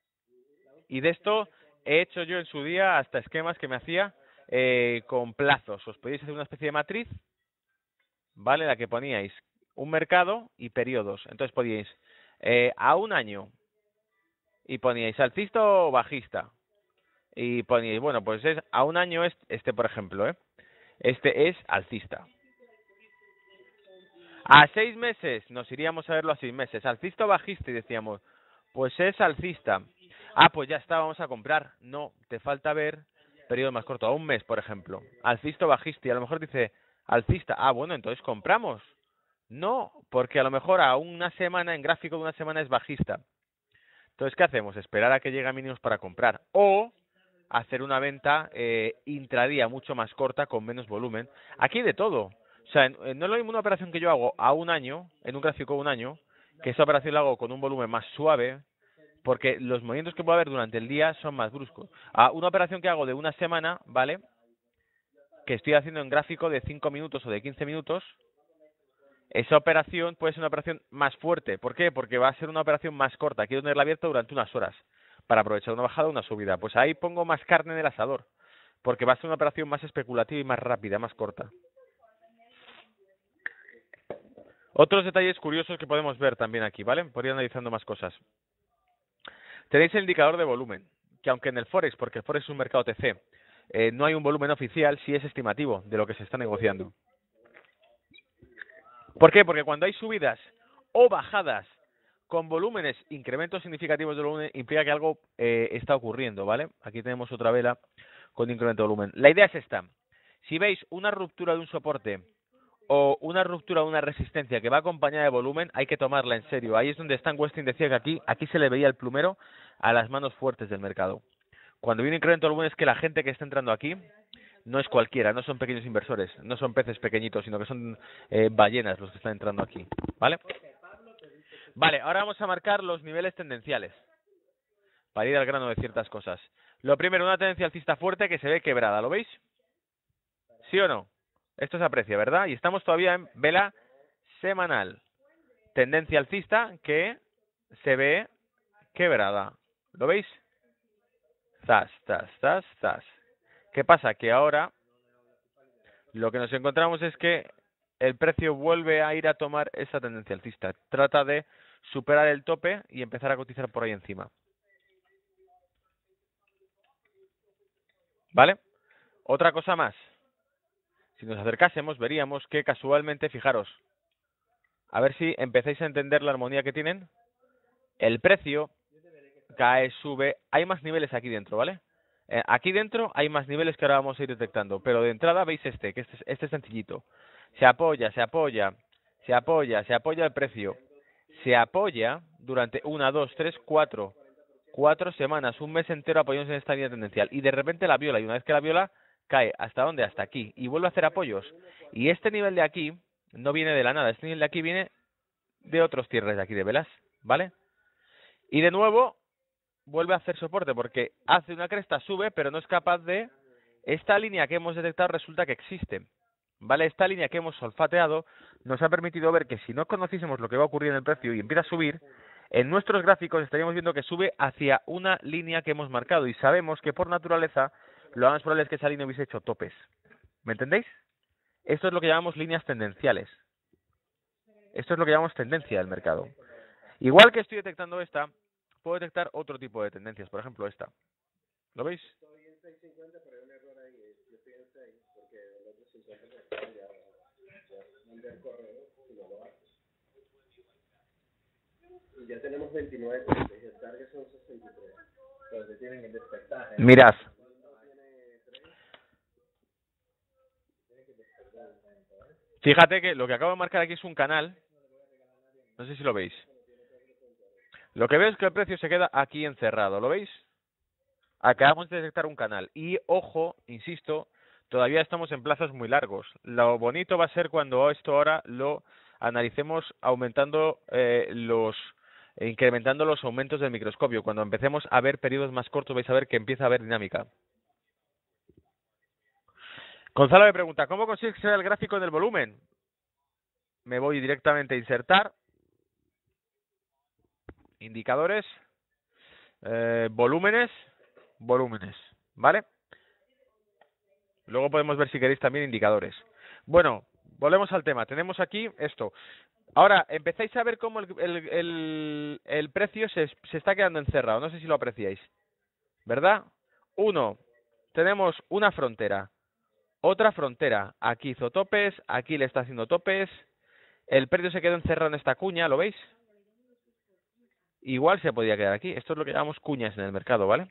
y de esto he hecho yo en su día hasta esquemas que me hacía eh, con plazos. Os podéis hacer una especie de matriz, ¿vale? En la que poníais un mercado y periodos. Entonces podíais eh, a un año y poníais alcista o bajista. Y poníais, bueno, pues es a un año es este, por ejemplo, ¿eh? Este es alcista. A seis meses nos iríamos a verlo a seis meses. Alcista o bajista y decíamos, pues es alcista. Ah, pues ya está, vamos a comprar. No, te falta ver periodo más corto, a un mes, por ejemplo. Alcista o bajista y a lo mejor dice alcista. Ah, bueno, entonces compramos. No, porque a lo mejor a una semana, en gráfico de una semana es bajista. Entonces, ¿qué hacemos? Esperar a que llegue a mínimos para comprar. O hacer una venta eh, intradía mucho más corta, con menos volumen. Aquí hay de todo. O sea, no es lo mismo una operación que yo hago a un año, en un gráfico de un año, que esa operación la hago con un volumen más suave, porque los movimientos que puedo haber durante el día son más bruscos. A una operación que hago de una semana, ¿vale?, que estoy haciendo en gráfico de cinco minutos o de quince minutos, esa operación puede ser una operación más fuerte. ¿Por qué? Porque va a ser una operación más corta. Quiero tenerla abierta durante unas horas para aprovechar una bajada o una subida. Pues ahí pongo más carne en el asador, porque va a ser una operación más especulativa y más rápida, más corta. Otros detalles curiosos que podemos ver también aquí, ¿vale? Por ir analizando más cosas. Tenéis el indicador de volumen, que aunque en el Forex, porque el Forex es un mercado T C, eh, no hay un volumen oficial, sí es estimativo de lo que se está negociando. ¿Por qué? Porque cuando hay subidas o bajadas con volúmenes, incrementos significativos de volumen, implica que algo eh, está ocurriendo, ¿vale? Aquí tenemos otra vela con incremento de volumen. La idea es esta. Si veis una ruptura de un soporte o una ruptura de una resistencia que va acompañada de volumen, hay que tomarla en serio. Ahí es donde Stan Westing decía que aquí, aquí se le veía el plumero a las manos fuertes del mercado. Cuando viene incremento de volumen es que la gente que está entrando aquí no es cualquiera, no son pequeños inversores, no son peces pequeñitos, sino que son eh, ballenas los que están entrando aquí, ¿vale? Vale, ahora vamos a marcar los niveles tendenciales para ir al grano de ciertas cosas. Lo primero, una tendencia alcista fuerte que se ve quebrada, ¿lo veis? ¿Sí o no? Esto se aprecia, ¿verdad? Y estamos todavía en vela semanal. Tendencia alcista que se ve quebrada. ¿Lo veis? Zas, zas, zas, zas. ¿Qué pasa? Que ahora lo que nos encontramos es que el precio vuelve a ir a tomar esa tendencia alcista. Trata de superar el tope y empezar a cotizar por ahí encima. ¿Vale? Otra cosa más. Si nos acercásemos, veríamos que casualmente, fijaros, a ver si empezáis a entender la armonía que tienen. El precio cae, sube, hay más niveles aquí dentro, ¿vale? Eh, aquí dentro hay más niveles que ahora vamos a ir detectando, pero de entrada veis este, que este, este es sencillito. Se apoya, se apoya, se apoya, se apoya el precio. Se apoya durante una, dos, tres, cuatro, cuatro semanas, un mes entero apoyándose en esta línea tendencial. Y de repente la viola, y una vez que la viola, cae. ¿Hasta dónde? Hasta aquí. Y vuelve a hacer apoyos. Y este nivel de aquí no viene de la nada, este nivel de aquí viene de otros cierres de aquí de velas, ¿vale? Y de nuevo vuelve a hacer soporte porque hace una cresta, sube, pero no es capaz de... Esta línea que hemos detectado resulta que existe, ¿vale? Esta línea que hemos olfateado nos ha permitido ver que si no conociésemos lo que va a ocurrir en el precio y empieza a subir, en nuestros gráficos estaríamos viendo que sube hacia una línea que hemos marcado y sabemos que por naturaleza lo más probable es que esa línea hubiese hecho topes. ¿Me entendéis? Esto es lo que llamamos líneas tendenciales. Esto es lo que llamamos tendencia del mercado. Igual que estoy detectando esta, puedo detectar otro tipo de tendencias, por ejemplo esta. ¿Lo veis? Estoy en seis cincuenta, pero hay un error ahí. Yo estoy en seis, porque el otro cincuenta ya, ya, ya mandé el correo, si no lo hace. Y ya tenemos veintinueve puntos, y el target son sesenta y tres. Pero se tienen que despertar. ¿eh? Mirad. Fíjate que lo que acabo de marcar aquí es un canal. No sé si lo veis. Lo que veo es que el precio se queda aquí encerrado. ¿Lo veis? Acabamos de detectar un canal. Y, ojo, insisto, todavía estamos en plazos muy largos. Lo bonito va a ser cuando esto ahora lo analicemos aumentando eh, los... incrementando los aumentos del microscopio. Cuando empecemos a ver periodos más cortos vais a ver que empieza a haber dinámica. Gonzalo me pregunta, ¿cómo consigues que se vea el gráfico del volumen? Me voy directamente a insertar. Indicadores. Eh, volúmenes. Volúmenes. ¿Vale? Luego podemos ver si queréis también indicadores. Bueno, volvemos al tema. Tenemos aquí esto. Ahora, empezáis a ver cómo el, el, el, el precio se, se está quedando encerrado. No sé si lo apreciáis. ¿Verdad? Uno, tenemos una frontera. Otra frontera. Aquí hizo topes, aquí le está haciendo topes. El precio se quedó encerrado en esta cuña, ¿lo veis? Igual se podía quedar aquí. Esto es lo que llamamos cuñas en el mercado, ¿vale?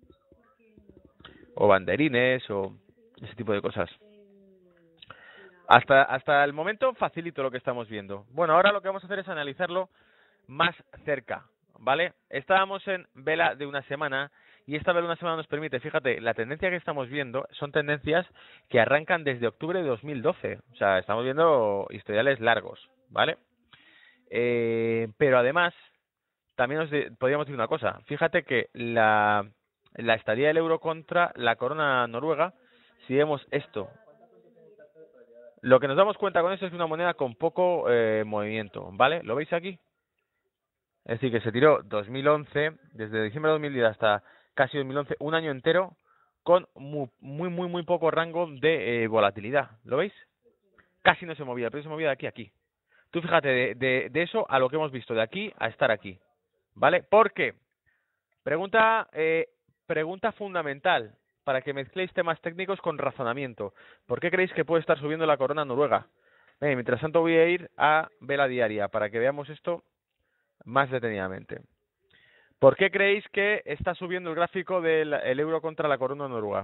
O banderines, o ese tipo de cosas. Hasta, hasta el momento facilito lo que estamos viendo. Bueno, ahora lo que vamos a hacer es analizarlo más cerca, ¿vale? Estábamos en vela de una semana y esta vela de una semana nos permite, fíjate, la tendencia que estamos viendo son tendencias que arrancan desde octubre de dos mil doce. O sea, estamos viendo historiales largos, ¿vale? Eh, pero además, también os de, podríamos decir una cosa. Fíjate que la, la estadía del euro contra la corona noruega, si vemos esto, lo que nos damos cuenta con eso es una moneda con poco eh, movimiento, ¿vale? ¿Lo veis aquí? Es decir, que se tiró dos mil once, desde diciembre de dos mil diez hasta casi dos mil once, un año entero, con muy, muy, muy, muy poco rango de eh, volatilidad. ¿Lo veis? Casi no se movía, pero se movía de aquí a aquí. Tú fíjate, de, de, de eso a lo que hemos visto, de aquí a estar aquí. ¿Vale? ¿Por qué? Pregunta, eh, pregunta fundamental, para que mezcléis temas técnicos con razonamiento. ¿Por qué creéis que puede estar subiendo la corona noruega? Eh, mientras tanto voy a ir a vela diaria, para que veamos esto más detenidamente. ¿Por qué creéis que está subiendo el gráfico del el euro contra la corona noruega?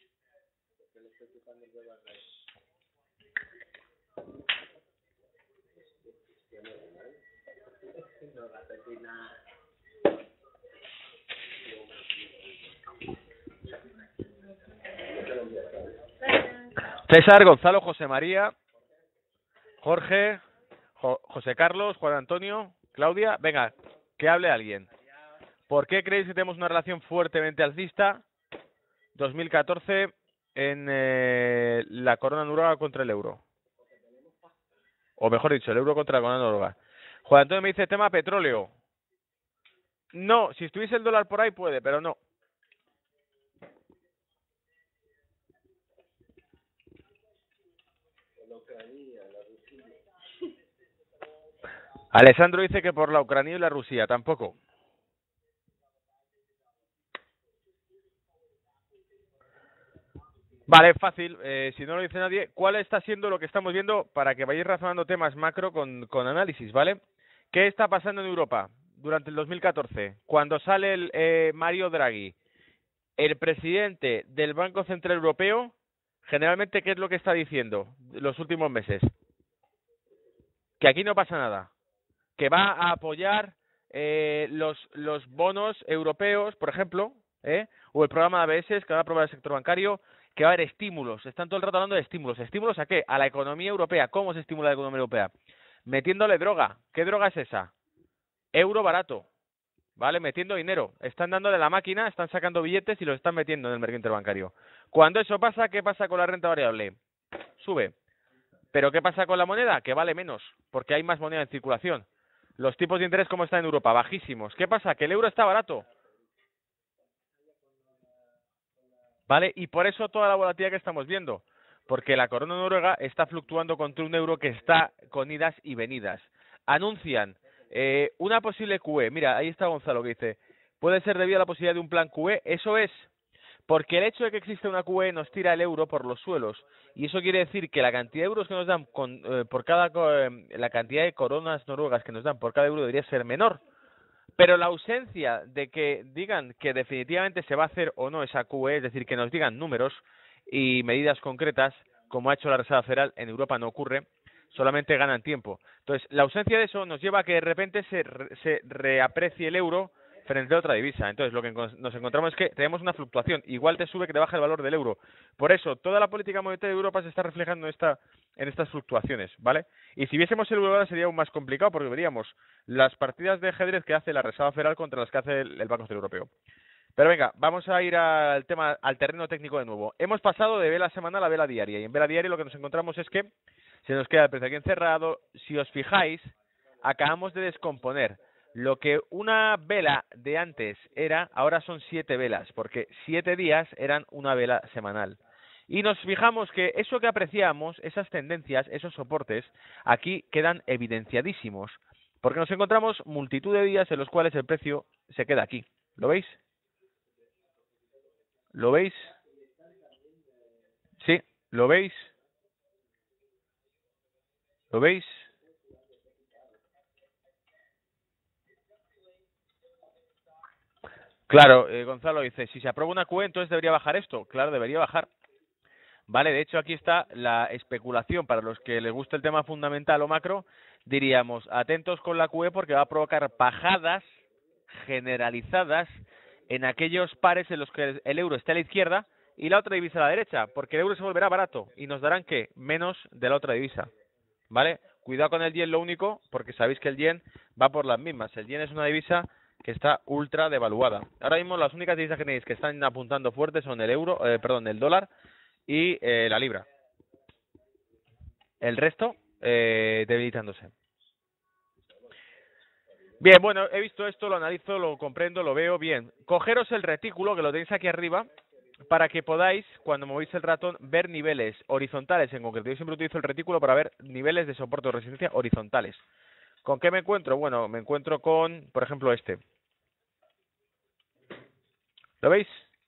César, Gonzalo, José María, Jorge, Jo- José Carlos, Juan Antonio, Claudia. Venga, que hable alguien. ¿Por qué creéis que tenemos una relación fuertemente alcista dos mil catorce en eh, la corona noruega contra el euro? O mejor dicho, el euro contra la corona noruega. Juan Antonio me dice tema petróleo. No, si estuviese el dólar por ahí puede, pero no. Alessandro dice que por la Ucrania y la Rusia, tampoco. Vale, fácil. Eh, si no lo dice nadie, ¿cuál está siendo lo que estamos viendo para que vayáis razonando temas macro con, con análisis, ¿vale? ¿Qué está pasando en Europa durante el dos mil catorce? Cuando sale el, eh, Mario Draghi, el presidente del Banco Central Europeo, generalmente, ¿qué es lo que está diciendo los últimos meses? Que aquí no pasa nada, que va a apoyar eh, los, los bonos europeos, por ejemplo, ¿eh? o el programa de A B S que va a aprobar el sector bancario, que va a haber estímulos. Están todo el rato hablando de estímulos. ¿Estímulos a qué? A la economía europea. ¿Cómo se estimula la economía europea? Metiéndole droga. ¿Qué droga es esa? Euro barato. ¿Vale? Metiendo dinero. Están dándole la máquina, están sacando billetes y los están metiendo en el mercado interbancario. Cuando eso pasa, ¿qué pasa con la renta variable? Sube. ¿Pero qué pasa con la moneda? Que vale menos, porque hay más moneda en circulación. Los tipos de interés, ¿cómo están en Europa? Bajísimos. ¿Qué pasa? Que el euro está barato. ¿Vale? Y por eso toda la volatilidad que estamos viendo. Porque la corona noruega está fluctuando contra un euro que está con idas y venidas. Anuncian eh, una posible Q E. Mira, ahí está Gonzalo que dice, puede ser debido a la posibilidad de un plan Q E. Eso es, porque el hecho de que exista una Q E nos tira el euro por los suelos. Y eso quiere decir que la cantidad de euros que nos dan con, eh, por cada, eh, la cantidad de coronas noruegas que nos dan por cada euro debería ser menor. Pero la ausencia de que digan que definitivamente se va a hacer o no esa Q E, es decir, que nos digan números y medidas concretas, como ha hecho la Reserva Federal, en Europa no ocurre, solamente ganan tiempo. Entonces, la ausencia de eso nos lleva a que de repente se, re, se reaprecie el euro frente a otra divisa. Entonces, lo que nos encontramos es que tenemos una fluctuación. Igual te sube que te baja el valor del euro. Por eso, toda la política monetaria de Europa se está reflejando en, esta, en estas fluctuaciones, ¿vale? Y si viésemos el euro sería aún más complicado porque veríamos las partidas de ajedrez que hace la Reserva Federal contra las que hace el, el Banco Central Europeo. Pero venga, vamos a ir al tema, al terreno técnico de nuevo. Hemos pasado de vela semanal a vela diaria, y en vela diaria lo que nos encontramos es que se nos queda el precio aquí encerrado. Si os fijáis, acabamos de descomponer. Lo que una vela de antes era, ahora son siete velas, porque siete días eran una vela semanal. Y nos fijamos que eso que apreciamos, esas tendencias, esos soportes, aquí quedan evidenciadísimos, porque nos encontramos multitud de días en los cuales el precio se queda aquí. ¿Lo veis? ¿Lo veis? Sí, ¿lo veis? ¿Lo veis? Claro, eh, Gonzalo dice, si se aprueba una Q E, entonces debería bajar esto. Claro, debería bajar. Vale, de hecho aquí está la especulación. Para los que les gusta el tema fundamental o macro, diríamos, atentos con la Q E porque va a provocar bajadas generalizadas en aquellos pares en los que el euro está a la izquierda y la otra divisa a la derecha, porque el euro se volverá barato y nos darán, ¿qué? Menos de la otra divisa, ¿vale? Cuidado con el yen, lo único, porque sabéis que el yen va por las mismas. El yen es una divisa que está ultra devaluada. Ahora mismo las únicas divisas que tenéis que están apuntando fuerte son el euro, eh, perdón, el dólar y eh, la libra. El resto, eh, debilitándose. Bien, bueno, he visto esto, lo analizo, lo comprendo, lo veo bien. Cogeros el retículo, que lo tenéis aquí arriba, para que podáis, cuando movéis el ratón, ver niveles horizontales en concreto. Yo siempre utilizo el retículo para ver niveles de soporte o resistencia horizontales. ¿Con qué me encuentro? Bueno, me encuentro con, por ejemplo, este. ¿Lo veis?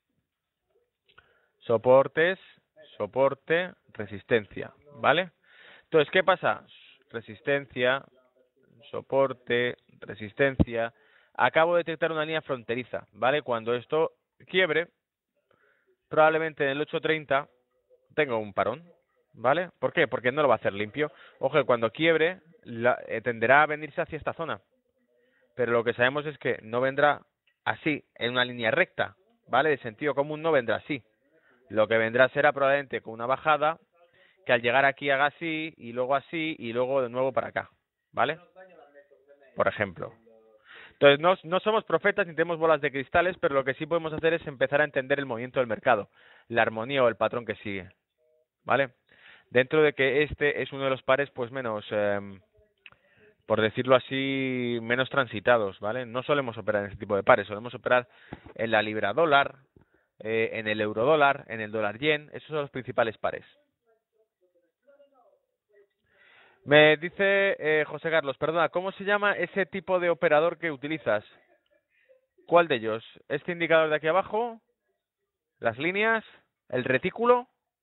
Soportes, soporte, resistencia, ¿vale? Entonces, ¿qué pasa? Resistencia, soporte, resistencia. Acabo de detectar una línea fronteriza, ¿vale? Cuando esto quiebre, probablemente en el ocho treinta tengo un parón, ¿vale? ¿Por qué? Porque no lo va a hacer limpio. Ojo, que cuando quiebre, la, eh, tenderá a venirse hacia esta zona. Pero lo que sabemos es que no vendrá así, en una línea recta, ¿vale? De sentido común no vendrá así. Lo que vendrá será probablemente con una bajada, que al llegar aquí haga así, y luego así, y luego de nuevo para acá, ¿vale? Por ejemplo. Entonces, no, no somos profetas ni tenemos bolas de cristales, pero lo que sí podemos hacer es empezar a entender el movimiento del mercado, la armonía o el patrón que sigue, ¿vale? Dentro de que este es uno de los pares, pues menos, eh, por decirlo así, menos transitados, ¿vale? No solemos operar en ese tipo de pares, solemos operar en la libra dólar, eh, en el euro dólar, en el dólar yen, esos son los principales pares. Me dice eh, José Carlos, perdona, ¿cómo se llama ese tipo de operador que utilizas? ¿Cuál de ellos? ¿Este indicador de aquí abajo? ¿Las líneas? ¿El retículo?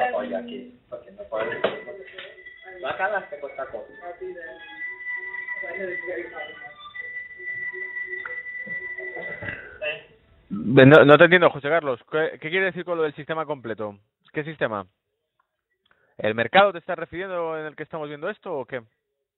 apoyo aquí, porque no puedo decir. La cara te cuesta cosa. No, no te entiendo, José Carlos. ¿Qué, ¿Qué quiere decir con lo del sistema completo? ¿Qué sistema? ¿El mercado te estás refiriendo en el que estamos viendo esto o qué?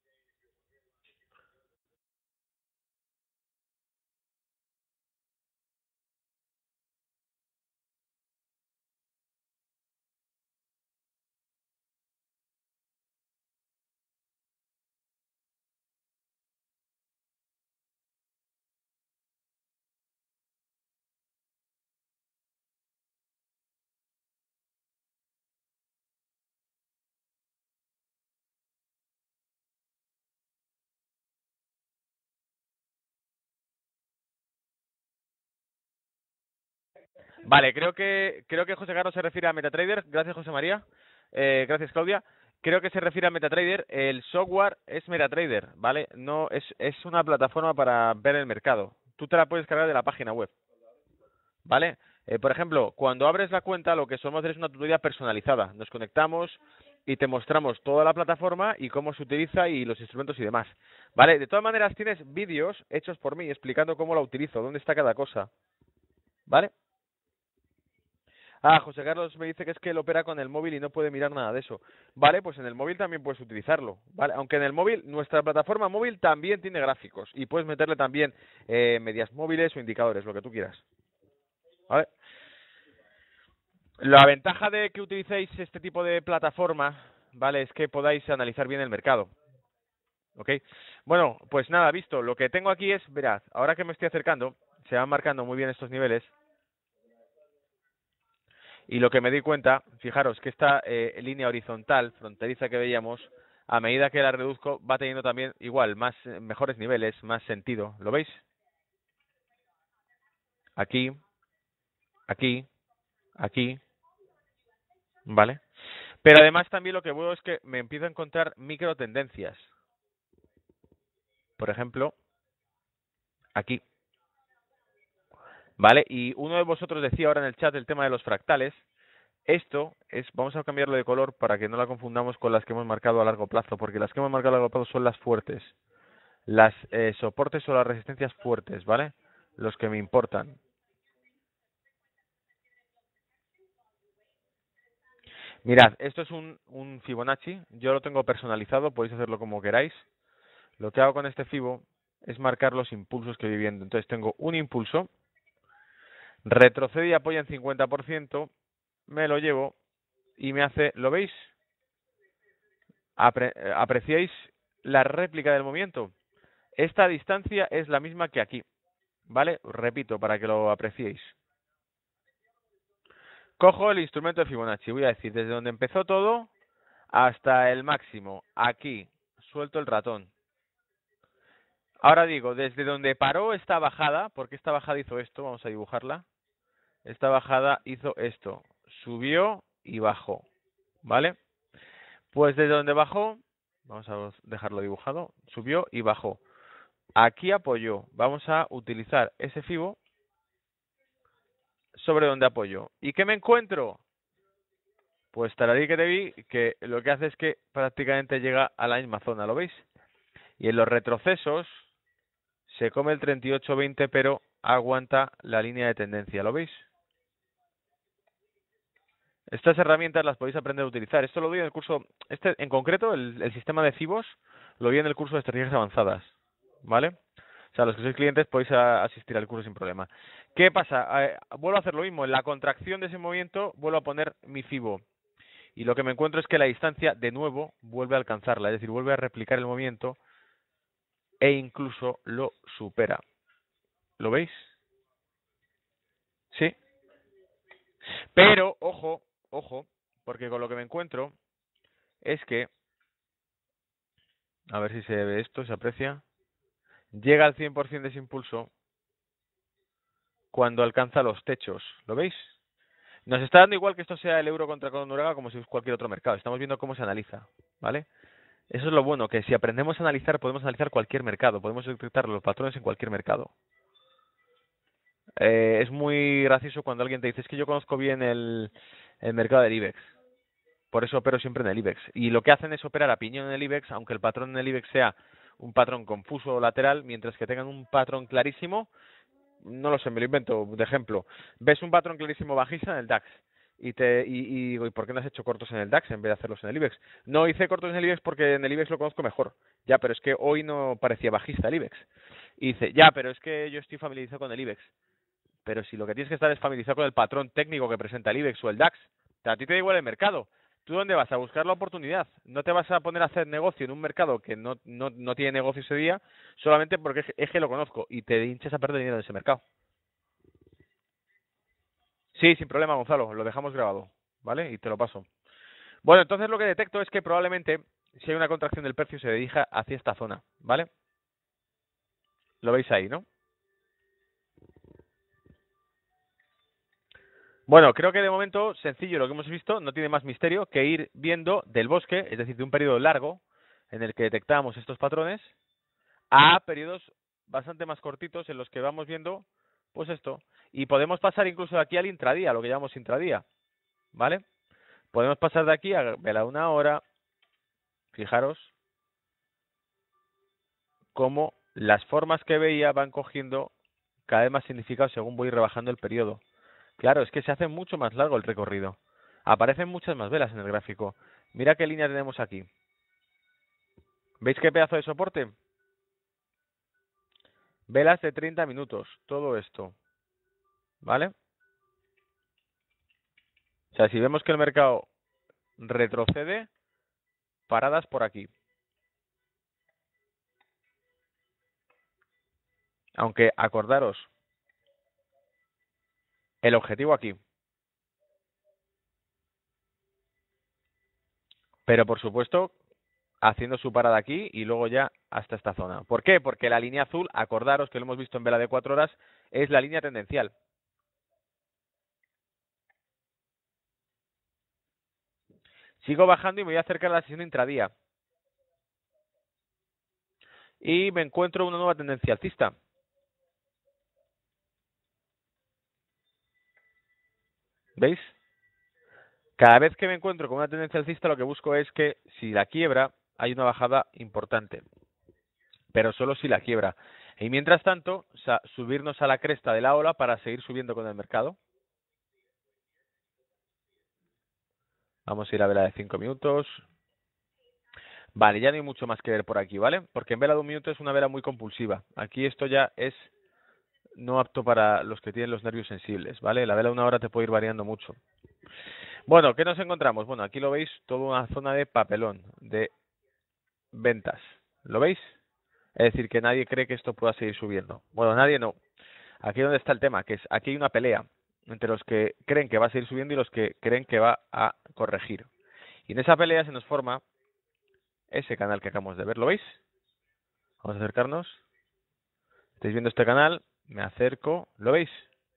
Vale, creo que creo que José Carlos se refiere a MetaTrader. Gracias, José María. Eh, gracias, Claudia. Creo que se refiere a MetaTrader. El software es MetaTrader, ¿vale? No es es una plataforma para ver el mercado. Tú te la puedes cargar de la página web, ¿vale? Eh, por ejemplo, cuando abres la cuenta, lo que solemos hacer es una tutoría personalizada. Nos conectamos y te mostramos toda la plataforma y cómo se utiliza y los instrumentos y demás, ¿vale? De todas maneras, tienes vídeos hechos por mí explicando cómo la utilizo, dónde está cada cosa, ¿vale? Ah, José Carlos me dice que es que él opera con el móvil y no puede mirar nada de eso. Vale, pues en el móvil también puedes utilizarlo, ¿vale? Aunque en el móvil, nuestra plataforma móvil también tiene gráficos y puedes meterle también eh, medias móviles o indicadores, lo que tú quieras, ¿vale? La ventaja de que utilicéis este tipo de plataforma, ¿vale? Es que podáis analizar bien el mercado, ¿ok? Bueno, pues nada, visto, lo que tengo aquí es, verad, ahora que me estoy acercando, se van marcando muy bien estos niveles. Y lo que me di cuenta, fijaros que esta eh, línea horizontal, fronteriza que veíamos, a medida que la reduzco, va teniendo también igual, más eh, mejores niveles, más sentido. ¿Lo veis? Aquí, aquí, aquí, ¿vale? Pero además también lo que veo es que me empiezo a encontrar micro tendencias. Por ejemplo, aquí, ¿vale? Y uno de vosotros decía ahora en el chat el tema de los fractales. Esto es, vamos a cambiarlo de color para que no la confundamos con las que hemos marcado a largo plazo, porque las que hemos marcado a largo plazo son las fuertes. Las eh, soportes o las resistencias fuertes, ¿vale? Los que me importan. Mirad, esto es un, un Fibonacci. Yo lo tengo personalizado, podéis hacerlo como queráis. Lo que hago con este Fibo es marcar los impulsos que voy viendo. Entonces tengo un impulso, retrocede y apoya en cincuenta por ciento, me lo llevo y me hace, ¿lo veis? Apre, ¿Apreciáis la réplica del movimiento? Esta distancia es la misma que aquí, ¿vale? Repito, para que lo apreciéis. Cojo el instrumento de Fibonacci, voy a decir, desde donde empezó todo hasta el máximo. Aquí, suelto el ratón. Ahora digo, desde donde paró esta bajada, porque esta bajada hizo esto, vamos a dibujarla. Esta bajada hizo esto, subió y bajó, ¿vale? Pues desde donde bajó, vamos a dejarlo dibujado, subió y bajó. Aquí apoyó, vamos a utilizar ese Fibo sobre donde apoyó. ¿Y qué me encuentro? Pues tararí que te vi, que lo que hace es que prácticamente llega a la misma zona, ¿lo veis? Y en los retrocesos se come el treinta y ocho veinte, pero aguanta la línea de tendencia, ¿lo veis? Estas herramientas las podéis aprender a utilizar. Esto lo doy en el curso, este en concreto, el, el sistema de Fibos, lo doy en el curso de estrategias avanzadas, ¿vale? O sea, los que sois clientes podéis a, asistir al curso sin problema. ¿Qué pasa? Eh, vuelvo a hacer lo mismo. En la contracción de ese movimiento vuelvo a poner mi Fibo. Y lo que me encuentro es que la distancia, de nuevo, vuelve a alcanzarla. Es decir, vuelve a replicar el movimiento e incluso lo supera. ¿Lo veis? ¿Sí? Pero, ojo, ojo, porque con lo que me encuentro es que, a ver si se ve esto, se aprecia, llega al cien por ciento de ese impulso cuando alcanza los techos. ¿Lo veis? Nos está dando igual que esto sea el euro contra Noruega como si fuese cualquier otro mercado. Estamos viendo cómo se analiza, ¿vale? Eso es lo bueno, que si aprendemos a analizar, podemos analizar cualquier mercado, podemos detectar los patrones en cualquier mercado. Eh, es muy gracioso cuando alguien te dice, es que yo conozco bien el, el mercado del IBEX. Por eso opero siempre en el IBEX. Y lo que hacen es operar a piñón en el IBEX, aunque el patrón en el IBEX sea un patrón confuso o lateral, mientras que tengan un patrón clarísimo, no lo sé, me lo invento, de ejemplo. Ves un patrón clarísimo bajista en el DAX. Y, te, y, y digo, ¿y por qué no has hecho cortos en el DAX en vez de hacerlos en el IBEX? No hice cortos en el IBEX porque en el IBEX lo conozco mejor. Ya, pero es que hoy no parecía bajista el IBEX. Y dice, ya, pero es que yo estoy familiarizado con el IBEX. Pero si lo que tienes que estar es familiarizado con el patrón técnico que presenta el IBEX o el DAX, a ti te da igual el mercado. ¿Tú dónde vas? A buscar la oportunidad. No te vas a poner a hacer negocio en un mercado que no, no, no tiene negocio ese día solamente porque es, es que lo conozco y te hinchas a perder dinero en ese mercado. Sí, sin problema, Gonzalo. Lo dejamos grabado, ¿vale? Y te lo paso. Bueno, entonces lo que detecto es que probablemente si hay una contracción del precio se dirija hacia esta zona, ¿vale? Lo veis ahí, ¿no? Bueno, creo que de momento, sencillo lo que hemos visto, no tiene más misterio que ir viendo del bosque, es decir, de un periodo largo en el que detectamos estos patrones, a periodos bastante más cortitos en los que vamos viendo, pues esto. Y podemos pasar incluso de aquí al intradía, lo que llamamos intradía, ¿vale? Podemos pasar de aquí a ver a una hora, fijaros cómo las formas que veía van cogiendo cada vez más significado según voy rebajando el periodo. Claro, es que se hace mucho más largo el recorrido. Aparecen muchas más velas en el gráfico. Mira qué línea tenemos aquí. ¿Veis qué pedazo de soporte? Velas de treinta minutos, todo esto. ¿Vale? O sea, si vemos que el mercado retrocede, paradas por aquí. Aunque acordaros, el objetivo aquí. Pero por supuesto, haciendo su parada aquí y luego ya hasta esta zona. ¿Por qué? Porque la línea azul, acordaros que lo hemos visto en vela de cuatro horas, es la línea tendencial. Sigo bajando y me voy a acercar a la sesión intradía. Y me encuentro una nueva tendencia alcista. ¿Veis? Cada vez que me encuentro con una tendencia alcista, lo que busco es que si la quiebra, hay una bajada importante. Pero solo si la quiebra. Y mientras tanto, subirnos a la cresta de la ola para seguir subiendo con el mercado. Vamos a ir a vela de cinco minutos. Vale, ya no hay mucho más que ver por aquí, ¿vale? Porque en vela de un minuto es una vela muy compulsiva. Aquí esto ya es no apto para los que tienen los nervios sensibles, ¿vale? La vela de una hora te puede ir variando mucho. Bueno, ¿qué nos encontramos? Bueno, aquí lo veis, toda una zona de papelón, de ventas. ¿Lo veis? Es decir, que nadie cree que esto pueda seguir subiendo. Bueno, nadie no. Aquí es donde está el tema, que es aquí hay una pelea entre los que creen que va a seguir subiendo y los que creen que va a corregir. Y en esa pelea se nos forma ese canal que acabamos de ver. ¿Lo veis? Vamos a acercarnos. ¿Estáis viendo este canal? Me acerco. ¿Lo veis?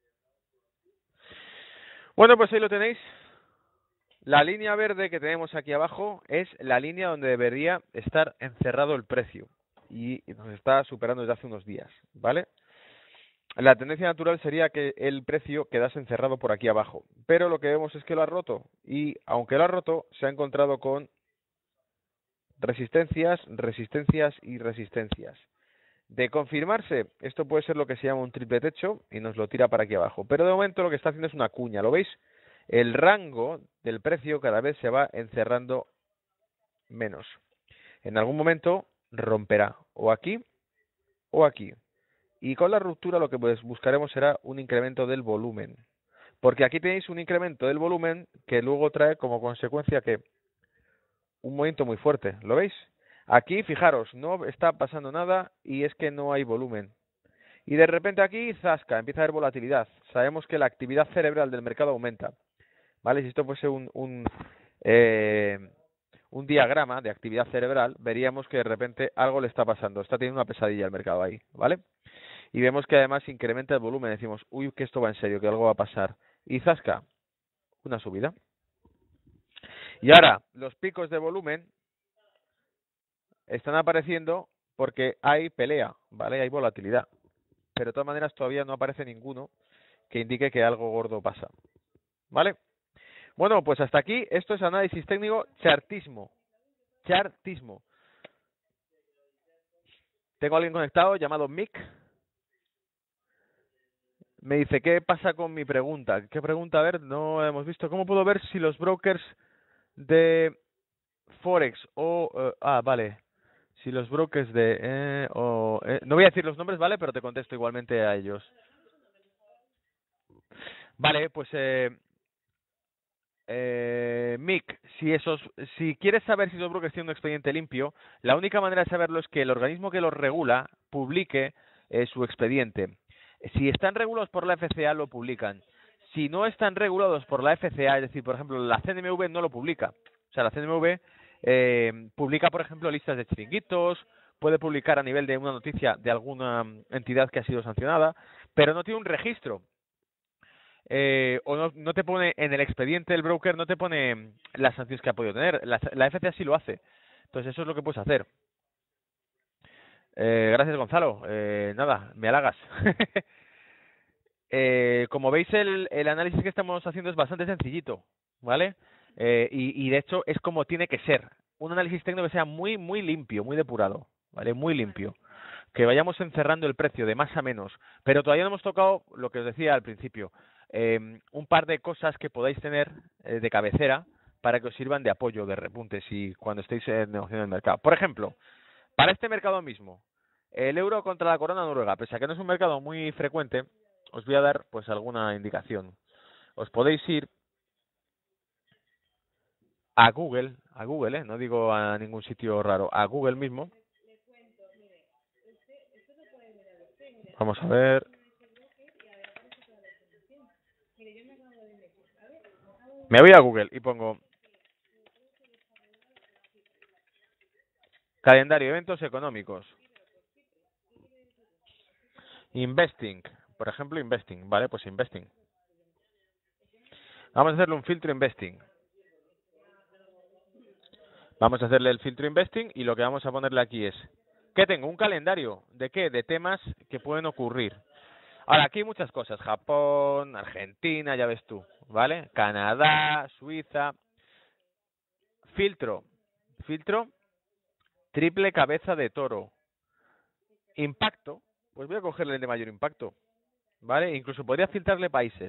Bueno, pues ahí lo tenéis. La línea verde que tenemos aquí abajo es la línea donde debería estar encerrado el precio. Y nos está superando desde hace unos días, ¿vale? La tendencia natural sería que el precio quedase encerrado por aquí abajo. Pero lo que vemos es que lo ha roto. Y aunque lo ha roto, se ha encontrado con resistencias, resistencias y resistencias. De confirmarse, esto puede ser lo que se llama un triple techo y nos lo tira para aquí abajo. Pero de momento lo que está haciendo es una cuña, ¿lo veis? El rango del precio cada vez se va encerrando menos. En algún momento romperá o aquí o aquí. Y con la ruptura lo que pues buscaremos será un incremento del volumen. Porque aquí tenéis un incremento del volumen que luego trae como consecuencia que un movimiento muy fuerte. ¿Lo veis? Aquí, fijaros, no está pasando nada y es que no hay volumen. Y de repente aquí, zasca, empieza a haber volatilidad. Sabemos que la actividad cerebral del mercado aumenta. ¿Vale? Si esto fuese un, un, eh, un diagrama de actividad cerebral, veríamos que de repente algo le está pasando. Está teniendo una pesadilla el mercado ahí, ¿vale? Y vemos que además incrementa el volumen. Decimos, uy, que esto va en serio, que algo va a pasar. Y zasca, una subida. Y ahora, los picos de volumen están apareciendo porque hay pelea, ¿vale? Hay volatilidad. Pero de todas maneras todavía no aparece ninguno que indique que algo gordo pasa, ¿vale? Bueno, pues hasta aquí, esto es análisis técnico chartismo. Chartismo. Tengo a alguien conectado llamado Mick. Me dice, ¿qué pasa con mi pregunta? ¿Qué pregunta? A ver, no hemos visto. ¿Cómo puedo ver si los brokers de Forex o... Uh, ah, vale. Si los brokers de... Eh, o, eh, no voy a decir los nombres, ¿vale? Pero te contesto igualmente a ellos. Vale, pues... Eh, eh, Mick, si esos, si quieres saber si esos brokers tienen un expediente limpio, la única manera de saberlo es que el organismo que los regula publique eh, su expediente. Si están regulados por la F C A, lo publican. Si no están regulados por la F C A, es decir, por ejemplo, la C N M V no lo publica. O sea, la C N M V eh, publica, por ejemplo, listas de chiringuitos, puede publicar a nivel de una noticia de alguna entidad que ha sido sancionada, pero no tiene un registro. Eh, o no, no te pone en el expediente del broker, no te pone las sanciones que ha podido tener. La, la F C A sí lo hace. Entonces eso es lo que puedes hacer. Eh, gracias, Gonzalo. Eh, nada, me halagas. eh, como veis, el, el análisis que estamos haciendo es bastante sencillito, ¿vale? Eh, y, y de hecho es como tiene que ser. Un análisis técnico que sea muy, muy limpio, muy depurado, ¿vale? Muy limpio. Que vayamos encerrando el precio de más a menos. Pero todavía no hemos tocado lo que os decía al principio. Eh, un par de cosas que podáis tener eh, de cabecera para que os sirvan de apoyo, de repunte, si cuando estéis eh, negociando el mercado. Por ejemplo, para este mercado mismo, el euro contra la corona noruega, pese a que no es un mercado muy frecuente, os voy a dar pues alguna indicación. Os podéis ir a Google, a Google, ¿eh? No digo a ningún sitio raro, a Google mismo. Vamos a ver. Me voy a Google y pongo calendario de eventos económicos. Investing, por ejemplo, investing, vale, pues investing. Vamos a hacerle un filtro investing. Vamos a hacerle el filtro investing y lo que vamos a ponerle aquí es, ¿qué tengo? Un calendario, ¿de qué? De temas que pueden ocurrir. Ahora, aquí hay muchas cosas, Japón, Argentina, ya ves tú, ¿vale? Canadá, Suiza. Filtro, filtro, triple cabeza de toro. Impacto, pues voy a cogerle el de mayor impacto, ¿vale? Incluso podría filtrarle países.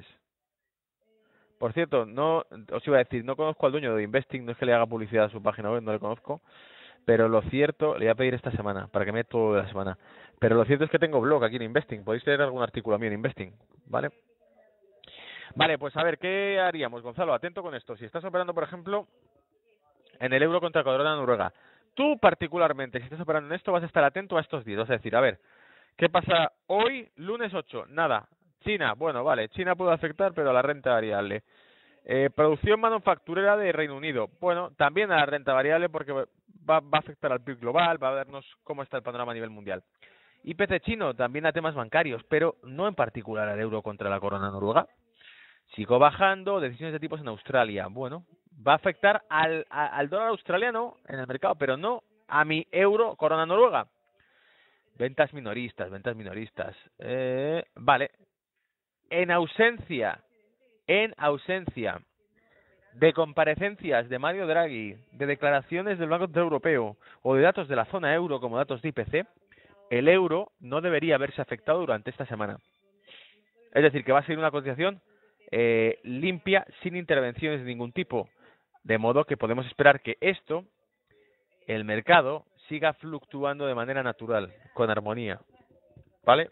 Por cierto, no os iba a decir, no conozco al dueño de Investing, no es que le haga publicidad a su página web, no le conozco, pero lo cierto, le voy a pedir esta semana, para que me dé todo de la semana, pero lo cierto es que tengo blog aquí en Investing, podéis leer algún artículo mío en Investing, ¿vale? Vale, pues a ver, ¿qué haríamos, Gonzalo? Atento con esto, si estás operando, por ejemplo, en el euro contra la corona noruega, tú particularmente, si estás operando en esto, vas a estar atento a estos días, vas a decir, a ver, ¿qué pasa hoy, lunes ocho? Nada. China, bueno, vale, China puede afectar, pero a la renta variable. Eh, producción manufacturera de Reino Unido. Bueno, también a la renta variable porque va, va a afectar al P I B global, va a vernos cómo está el panorama a nivel mundial. I P C chino, también a temas bancarios, pero no en particular al euro contra la corona noruega. Sigo bajando, decisiones de tipos en Australia. Bueno, va a afectar al, a, al dólar australiano en el mercado, pero no a mi euro corona noruega. Ventas minoristas, ventas minoristas. Eh, vale. En ausencia, en ausencia de comparecencias de Mario Draghi, de declaraciones del Banco Central Europeo o de datos de la zona euro como datos de I P C, el euro no debería haberse afectado durante esta semana. Es decir, que va a ser una cotización eh, limpia, sin intervenciones de ningún tipo. De modo que podemos esperar que esto, el mercado, siga fluctuando de manera natural, con armonía. ¿Vale?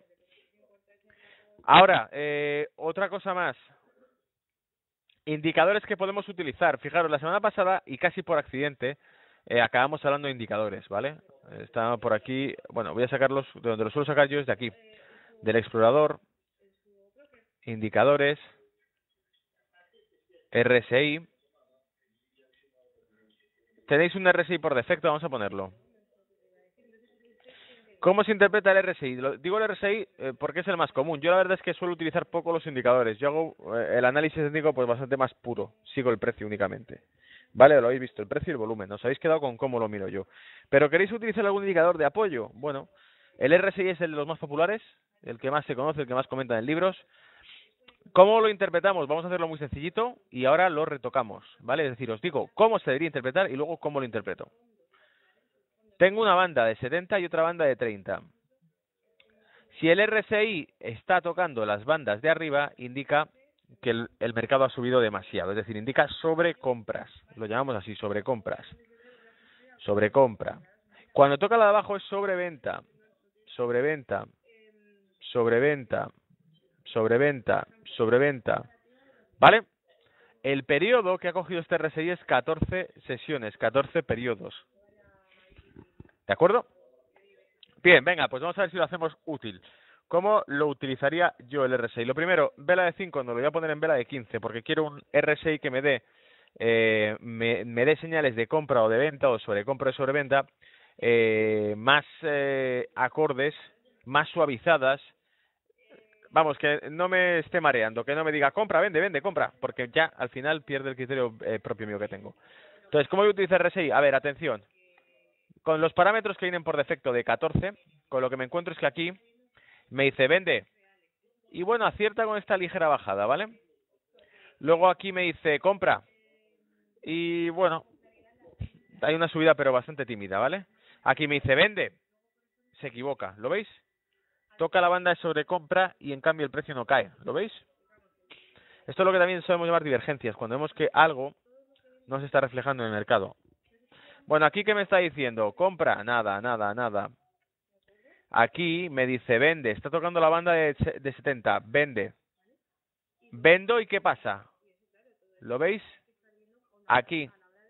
Ahora, eh, otra cosa más. Indicadores que podemos utilizar. Fijaros, la semana pasada, y casi por accidente, eh, acabamos hablando de indicadores, ¿vale? Está por aquí, bueno, voy a sacarlos, de donde los suelo sacar yo es de aquí, del explorador, indicadores, R S I. Tenéis un R S I por defecto, vamos a ponerlo. ¿Cómo se interpreta el R S I? Digo el R S I eh, porque es el más común. Yo la verdad es que suelo utilizar poco los indicadores. Yo hago eh, el análisis técnico pues bastante más puro. Sigo el precio únicamente. Vale, lo habéis visto, el precio y el volumen. Os habéis quedado con cómo lo miro yo. ¿Pero queréis utilizar algún indicador de apoyo? Bueno, el R S I es el de los más populares, el que más se conoce, el que más comentan en libros. ¿Cómo lo interpretamos? Vamos a hacerlo muy sencillito y ahora lo retocamos, ¿vale? Es decir, os digo cómo se debería interpretar y luego cómo lo interpreto. Tengo una banda de setenta y otra banda de treinta. Si el R S I está tocando las bandas de arriba, indica que el, el mercado ha subido demasiado, es decir, indica sobrecompras. Lo llamamos así, sobrecompras. Sobrecompra. Cuando toca la de abajo es sobreventa. Sobreventa. Sobreventa. Sobreventa. Sobreventa. ¿Vale? El periodo que ha cogido este R S I es catorce sesiones, catorce periodos. ¿De acuerdo? Bien, venga, pues vamos a ver si lo hacemos útil. ¿Cómo lo utilizaría yo el R S I? Lo primero, vela de cinco, no lo voy a poner en vela de quince, porque quiero un R S I que me dé eh, me, me dé señales de compra o de venta, o sobrecompra o sobreventa, eh, más eh, acordes, más suavizadas. Vamos, que no me esté mareando, que no me diga compra, vende, vende, compra, porque ya al final pierde el criterio eh, propio mío que tengo. Entonces, ¿cómo voy a utilizar R S I? A ver, atención. Con los parámetros que vienen por defecto de catorce, con lo que me encuentro es que aquí me dice vende. Y bueno, acierta con esta ligera bajada, ¿vale? Luego aquí me dice compra. Y bueno, hay una subida pero bastante tímida, ¿vale? Aquí me dice vende. Se equivoca, ¿lo veis? Toca la banda de sobrecompra y en cambio el precio no cae, ¿lo veis? Esto es lo que también solemos llamar divergencias, cuando vemos que algo no se está reflejando en el mercado. Bueno, aquí ¿qué me está diciendo? Compra, nada, nada, nada. Aquí me dice vende, está tocando la banda de, de setenta, vende. Vendo y ¿qué pasa? ¿Lo veis? Aquí.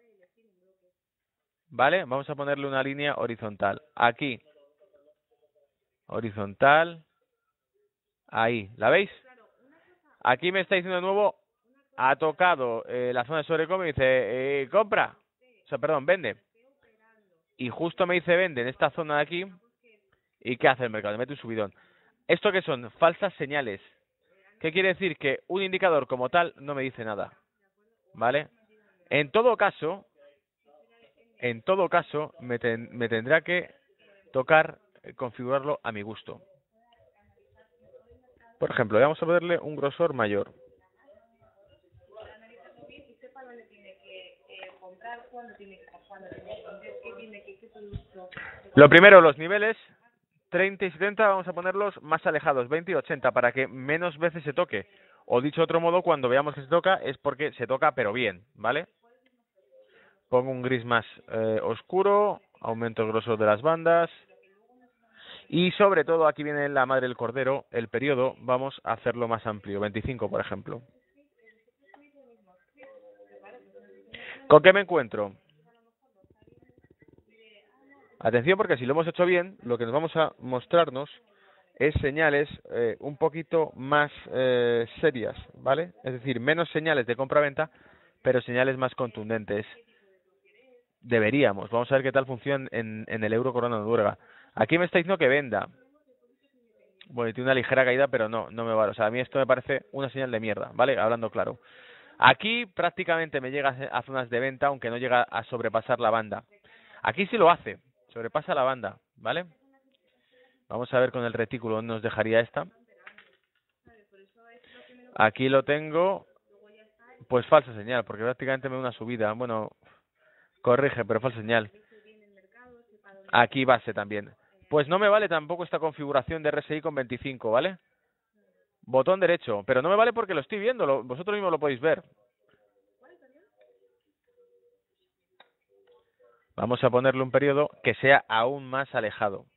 ¿Vale? Vamos a ponerle una línea horizontal. Aquí. Horizontal. Ahí. ¿La veis? Aquí me está diciendo de nuevo, ha tocado eh, la zona de sobrecompra y dice, eh, compra. O sea, perdón, vende. Y justo me dice vende en esta zona de aquí. ¿Y qué hace el mercado? Le mete un subidón. ¿Esto qué son? Falsas señales. ¿Qué quiere decir? Que un indicador como tal no me dice nada. ¿Vale? En todo caso, en todo caso, me, ten, me tendrá que tocar eh, configurarlo a mi gusto. Por ejemplo, vamos a ponerle un grosor mayor. Lo primero, los niveles treinta y setenta vamos a ponerlos más alejados, veinte y ochenta, para que menos veces se toque. O dicho de otro modo, cuando veamos que se toca, es porque se toca pero bien, ¿vale? Pongo un gris más eh, oscuro, aumento el grosor de las bandas. Y sobre todo, aquí viene la madre del cordero, el periodo, vamos a hacerlo más amplio, veinticinco por ejemplo. ¿Con qué me encuentro? Atención, porque si lo hemos hecho bien, lo que nos vamos a mostrarnos es señales eh, un poquito más eh, serias, ¿vale? Es decir, menos señales de compra-venta, pero señales más contundentes. Deberíamos. Vamos a ver qué tal funciona en, en el euro corona noruega. Aquí me está diciendo que venda. Bueno, tiene una ligera caída, pero no, no me vale. O sea, a mí esto me parece una señal de mierda, ¿vale? Hablando claro. Aquí prácticamente me llega a zonas de venta, aunque no llega a sobrepasar la banda. Aquí sí lo hace, sobrepasa la banda, ¿vale? Vamos a ver con el retículo dónde nos dejaría esta. Aquí lo tengo, pues falsa señal, porque prácticamente me da una subida. Bueno, corrige, pero falsa señal. Aquí base también. Pues no me vale tampoco esta configuración de R S I con veinticinco, ¿vale? Botón derecho, pero no me vale porque lo estoy viendo, lo, vosotros mismos lo podéis ver. Vamos a ponerle un periodo que sea aún más alejado.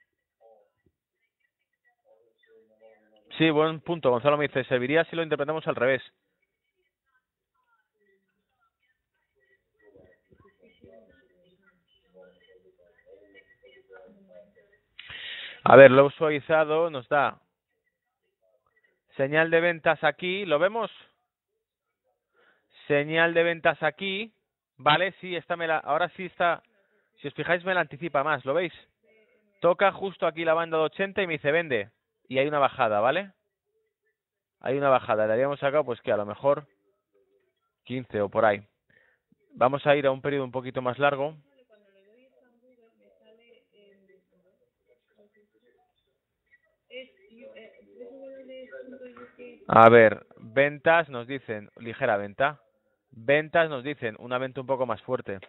Sí, buen punto. Gonzalo me dice, serviría si lo interpretamos al revés. A ver, lo he suavizado, nos da señal de ventas aquí, ¿lo vemos? Señal de ventas aquí, ¿vale? Sí, esta me la, ahora sí está, si os fijáis me la anticipa más, ¿lo veis? Toca justo aquí la banda de ochenta y me dice vende. Y hay una bajada, ¿vale? Hay una bajada, le habíamos sacado pues que a lo mejor quince o por ahí. Vamos a ir a un periodo un poquito más largo. A ver, ventas nos dicen ligera venta. Ventas nos dicen una venta un poco más fuerte.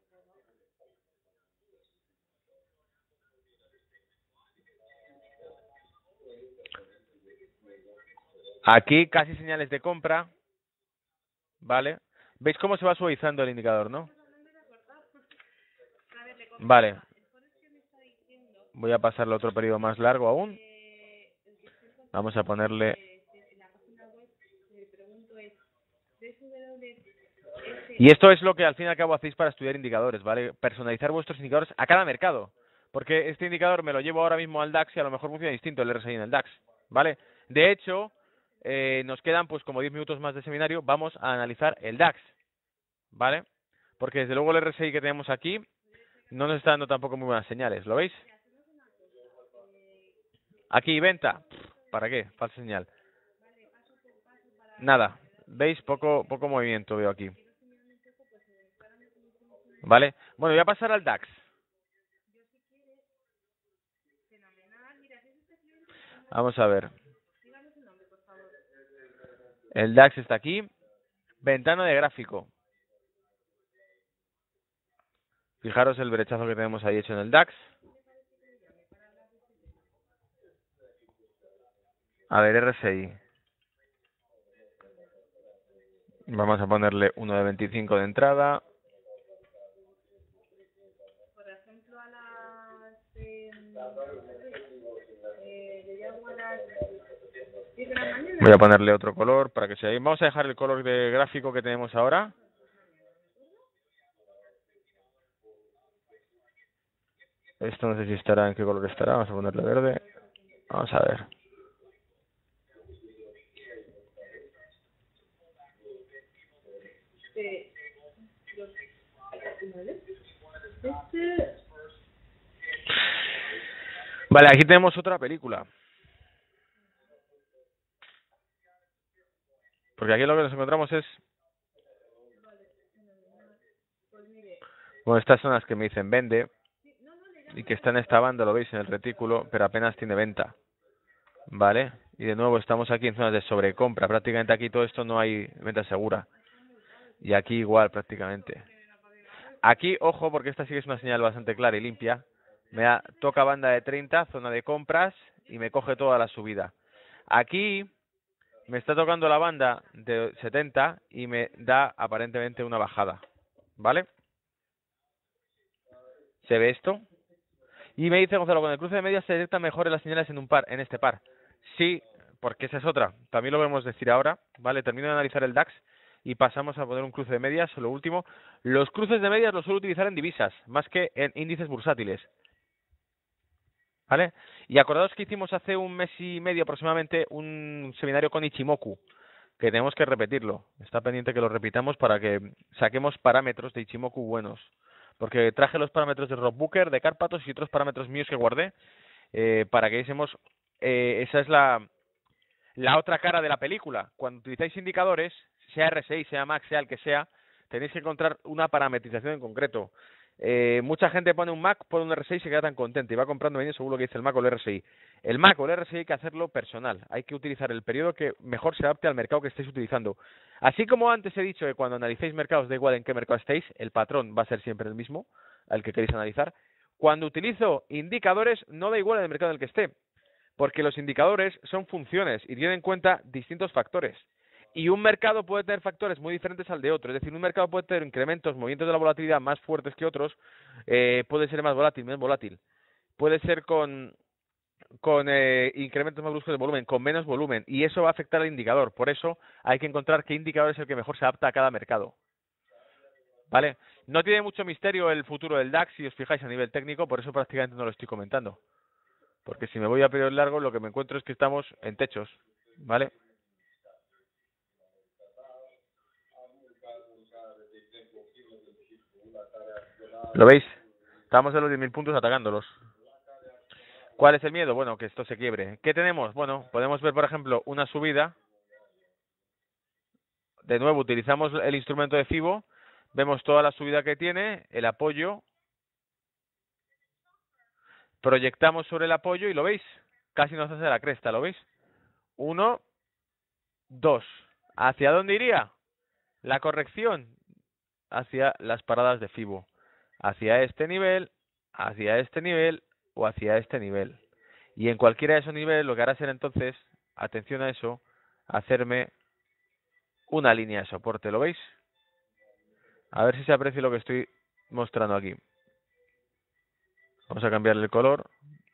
Aquí casi señales de compra, ¿vale? ¿Veis cómo se va suavizando el indicador, no? Vale. Voy a pasarle otro periodo más largo aún. Vamos a ponerle... Y esto es lo que al fin y al cabo hacéis para estudiar indicadores, ¿vale? Personalizar vuestros indicadores a cada mercado. Porque este indicador me lo llevo ahora mismo al DAX y a lo mejor funciona distinto el R S I en el DAX, ¿vale? De hecho... Eh, nos quedan pues como diez minutos más de seminario. Vamos a analizar el DAX, ¿vale? Porque desde luego el R S I que tenemos aquí no nos está dando tampoco muy buenas señales, ¿lo veis? Aquí venta, ¿para qué? Falsa señal. Nada, ¿veis? Poco, poco movimiento veo aquí, ¿vale? Bueno, voy a pasar al DAX. Vamos a ver. El DAX está aquí. Ventana de gráfico. Fijaros el brechazo que tenemos ahí hecho en el DAX. A ver, R S I. Vamos a ponerle uno de veinticinco de entrada. Por ejemplo, a las... Eh, eh, a las diez de la mañana. Voy a ponerle otro color para que se vea. Vamos a dejar el color de gráfico que tenemos ahora. Esto no sé si estará, en qué color estará. Vamos a ponerle verde. Vamos a ver. Vale, aquí tenemos otra película. Porque aquí lo que nos encontramos es... Bueno, estas son las que me dicen vende. Y que está en esta banda, lo veis en el retículo, pero apenas tiene venta. ¿Vale? Y de nuevo estamos aquí en zonas de sobrecompra. Prácticamente aquí todo esto no hay venta segura. Y aquí igual prácticamente. Aquí, ojo, porque esta sí que es una señal bastante clara y limpia. Me da, toca banda de treinta, zona de compras, y me coge toda la subida. Aquí me está tocando la banda de setenta y me da aparentemente una bajada. ¿Vale? ¿Se ve esto? Y me dice Gonzalo, con el cruce de medias se detectan mejores las señales en un par, en este par. Sí, porque esa es otra. También lo podemos decir ahora, ¿vale? Termino de analizar el DAX y pasamos a poner un cruce de medias. Lo último, los cruces de medias los suelo utilizar en divisas, más que en índices bursátiles. ¿Vale? Y acordaos que hicimos hace un mes y medio aproximadamente un seminario con Ichimoku, que tenemos que repetirlo. Está pendiente que lo repitamos para que saquemos parámetros de Ichimoku buenos. Porque traje los parámetros de Rob Booker, de Cárpatos y otros parámetros míos que guardé eh, para que viésemos, eh, esa es la, la otra cara de la película. Cuando utilizáis indicadores, sea R S I, sea M A C, sea el que sea, tenéis que encontrar una parametrización en concreto. Eh, mucha gente pone un M A C, pone un R S I y se queda tan contenta y va comprando bien según lo que dice el M A C o el R S I. El M A C o el R S I hay que hacerlo personal, hay que utilizar el periodo que mejor se adapte al mercado que estéis utilizando. Así como antes he dicho que cuando analicéis mercados, da igual en qué mercado estéis, el patrón va a ser siempre el mismo, al que queréis analizar. Cuando utilizo indicadores, no da igual en el mercado en el que esté, porque los indicadores son funciones y tienen en cuenta distintos factores. Y un mercado puede tener factores muy diferentes al de otro. Es decir, un mercado puede tener incrementos, movimientos de la volatilidad más fuertes que otros. Eh, puede ser más volátil, menos volátil. Puede ser con, con eh, incrementos más bruscos de volumen, con menos volumen. Y eso va a afectar al indicador. Por eso hay que encontrar qué indicador es el que mejor se adapta a cada mercado. ¿Vale? No tiene mucho misterio el futuro del DAX, si os fijáis a nivel técnico. Por eso prácticamente no lo estoy comentando. Porque si me voy a periodos largos, lo que me encuentro es que estamos en techos. ¿Vale? ¿Lo veis? Estamos en los diez mil puntos atacándolos. ¿Cuál es el miedo? Bueno, que esto se quiebre. ¿Qué tenemos? Bueno, podemos ver, por ejemplo, una subida. De nuevo, utilizamos el instrumento de FIBO. Vemos toda la subida que tiene, el apoyo. Proyectamos sobre el apoyo y lo veis. Casi nos hace la cresta, ¿lo veis? Uno, dos. ¿Hacia dónde iría? La corrección hacia las paradas de Fibo. Hacia este nivel, hacia este nivel o hacia este nivel. Y en cualquiera de esos niveles lo que hará será entonces, atención a eso, hacerme una línea de soporte. ¿Lo veis? A ver si se aprecia lo que estoy mostrando aquí. Vamos a cambiarle el color.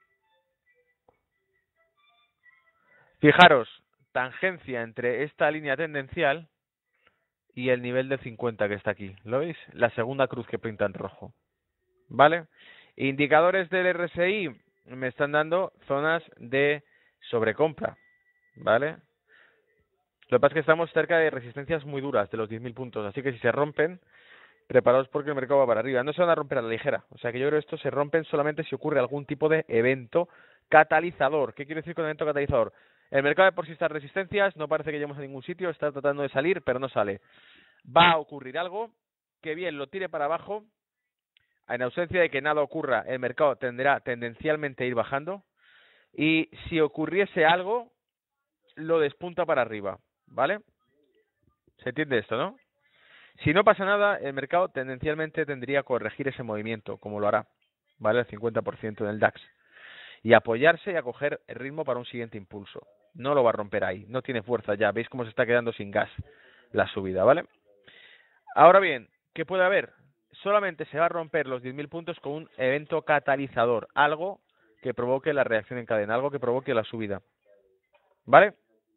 Fijaros, tangencia entre esta línea tendencial y el nivel de cincuenta que está aquí. ¿Lo veis? La segunda cruz que pinta en rojo. ¿Vale? Indicadores del R S I me están dando zonas de sobrecompra. ¿Vale? Lo que pasa es que estamos cerca de resistencias muy duras de los diez mil puntos. Así que si se rompen, preparaos porque el mercado va para arriba. No se van a romper a la ligera. O sea que yo creo que estos se rompen solamente si ocurre algún tipo de evento catalizador. ¿Qué quiere decir con evento catalizador? El mercado de por sí está en resistencias, no parece que lleguemos a ningún sitio, está tratando de salir, pero no sale. Va a ocurrir algo que bien lo tire para abajo. En ausencia de que nada ocurra, el mercado tendrá tendencialmente a ir bajando. Y si ocurriese algo, lo despunta para arriba. ¿Vale? ¿Se entiende esto, no? Si no pasa nada, el mercado tendencialmente tendría que corregir ese movimiento, como lo hará. ¿Vale? El cincuenta por ciento en el DAX. Y apoyarse y a coger el ritmo para un siguiente impulso. No lo va a romper ahí, no tiene fuerza ya. Veis cómo se está quedando sin gas la subida, ¿vale? Ahora bien, ¿qué puede haber? Solamente se va a romper los diez mil puntos con un evento catalizador, algo que provoque la reacción en cadena, algo que provoque la subida, ¿vale?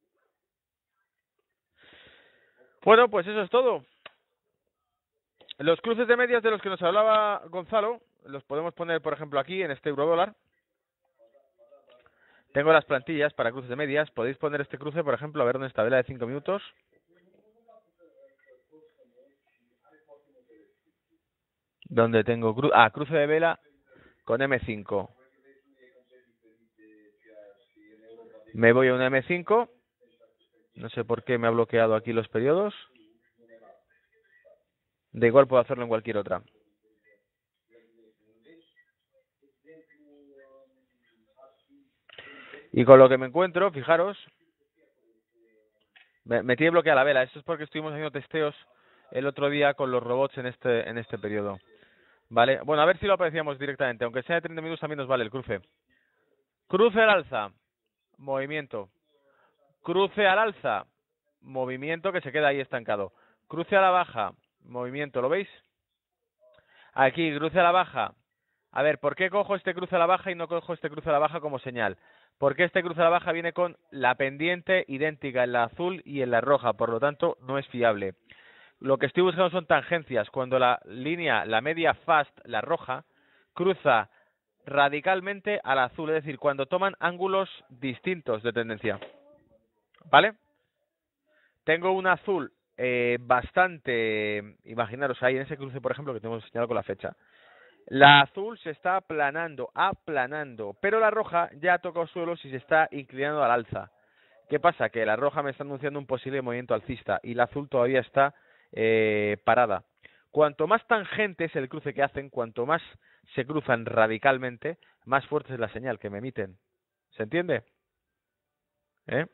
Bueno, pues eso es todo. Los cruces de medias de los que nos hablaba Gonzalo, los podemos poner, por ejemplo, aquí en este eurodólar. Tengo las plantillas para cruces de medias. Podéis poner este cruce, por ejemplo, a ver dónde está, vela de cinco minutos. Donde tengo cru ah, cruce de vela con eme cinco. Me voy a una eme cinco. No sé por qué me ha bloqueado aquí los periodos. De igual puedo hacerlo en cualquier otra. Y con lo que me encuentro, fijaros, me, me tiene bloqueada la vela. Esto es porque estuvimos haciendo testeos el otro día con los robots en este en este periodo. Vale, bueno, a ver si lo apreciamos directamente. Aunque sea de treinta minutos también nos vale el cruce. Cruce al alza, movimiento. Cruce al alza, movimiento que se queda ahí estancado. Cruce a la baja, movimiento, ¿lo veis? Aquí, cruce a la baja. A ver, ¿por qué cojo este cruce a la baja y no cojo este cruce a la baja como señal? Porque este cruce a la baja viene con la pendiente idéntica en la azul y en la roja, por lo tanto no es fiable. Lo que estoy buscando son tangencias. Cuando la línea, la media fast, la roja, cruza radicalmente al azul, es decir, cuando toman ángulos distintos de tendencia. ¿Vale? Tengo un azul eh, bastante, imaginaros ahí en ese cruce, por ejemplo, que tenemos señalado con la fecha. La azul se está aplanando, aplanando, pero la roja ya ha tocado suelo y se está inclinando al alza. ¿Qué pasa? Que la roja me está anunciando un posible movimiento alcista y la azul todavía está eh, parada. Cuanto más tangente es el cruce que hacen, cuanto más se cruzan radicalmente, más fuerte es la señal que me emiten. ¿Se entiende? ¿Eh?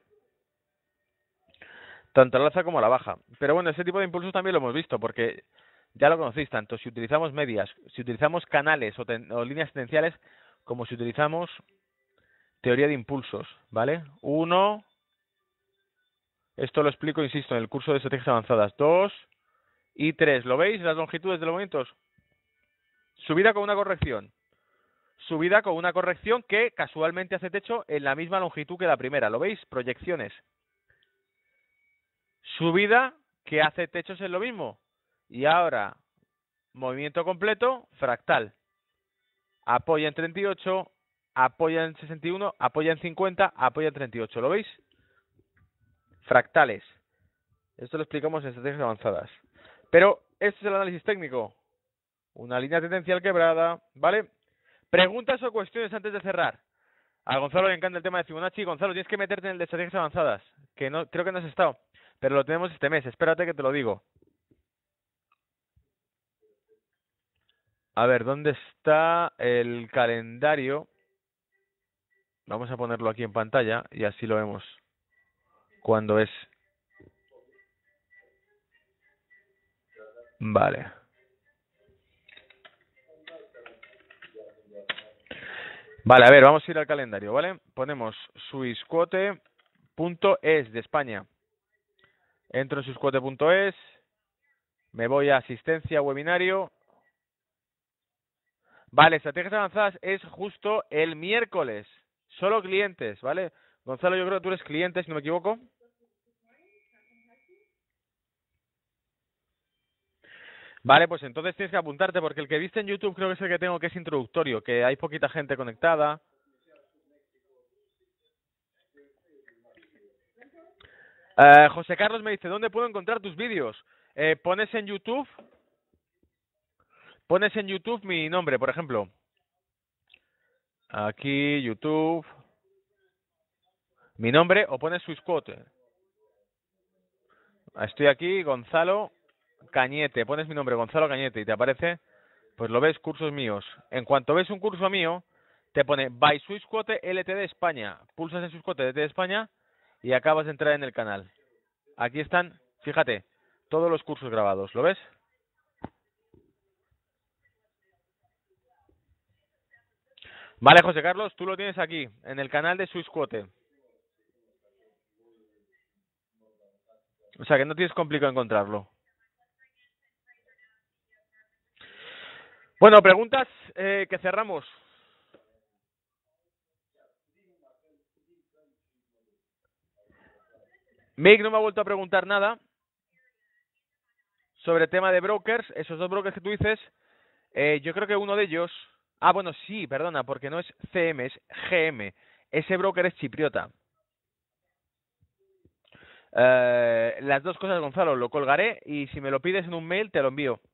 Tanto al alza como a la baja. Pero bueno, ese tipo de impulsos también lo hemos visto, porque ya lo conocéis, tanto si utilizamos medias, si utilizamos canales o, ten, o líneas tendenciales, como si utilizamos teoría de impulsos, ¿vale? Uno, esto lo explico, insisto, en el curso de estrategias avanzadas. Dos y tres, ¿lo veis? Las longitudes de los movimientos. Subida con una corrección. Subida con una corrección que casualmente hace techo en la misma longitud que la primera, ¿lo veis? Proyecciones. Subida que hace techos en lo mismo. Y ahora, movimiento completo, fractal. Apoya en treinta y ocho, apoya en sesenta y uno, apoya en cincuenta, apoya en treinta y ocho. ¿Lo veis? Fractales. Esto lo explicamos en estrategias avanzadas. Pero este es el análisis técnico. Una línea tendencial quebrada, ¿vale? Preguntas o cuestiones antes de cerrar. A Gonzalo le encanta el tema de Fibonacci. Gonzalo, tienes que meterte en el de estrategias avanzadas, que no creo que no has estado, pero lo tenemos este mes. Espérate que te lo digo. A ver, ¿dónde está el calendario? Vamos a ponerlo aquí en pantalla y así lo vemos cuando es Vale. Vale, a ver, vamos a ir al calendario, ¿vale? Ponemos swissquote punto es de España. Entro en swissquote punto es, me voy a asistencia webinario. Vale, estrategias avanzadas es justo el miércoles. Solo clientes, ¿vale? Gonzalo, yo creo que tú eres cliente, si no me equivoco. Vale, pues entonces tienes que apuntarte, porque el que viste en YouTube creo que es el que tengo, que es introductorio, que hay poquita gente conectada. Eh, José Carlos me dice, ¿dónde puedo encontrar tus vídeos? Eh, pones en YouTube, pones en YouTube mi nombre, por ejemplo. Aquí, YouTube. Mi nombre, o pones swissquote. Estoy aquí, Gonzalo Cañete. Pones mi nombre, Gonzalo Cañete, y te aparece, pues lo ves, cursos míos. En cuanto ves un curso mío, te pone By Swissquote L T D España. Pulsas en Swissquote L T D España y acabas de entrar en el canal. Aquí están, fíjate, todos los cursos grabados. ¿Lo ves? Vale, José Carlos, tú lo tienes aquí, en el canal de Swissquote. O sea que no tienes complicado encontrarlo. Bueno, preguntas eh, que cerramos. Mick no me ha vuelto a preguntar nada sobre el tema de brokers. Esos dos brokers que tú dices, eh, yo creo que uno de ellos... Ah, bueno, sí, perdona, porque no es C M, es G M. Ese broker es chipriota. Eh, las dos cosas, Gonzalo, lo colgaré y si me lo pides en un mail te lo envío.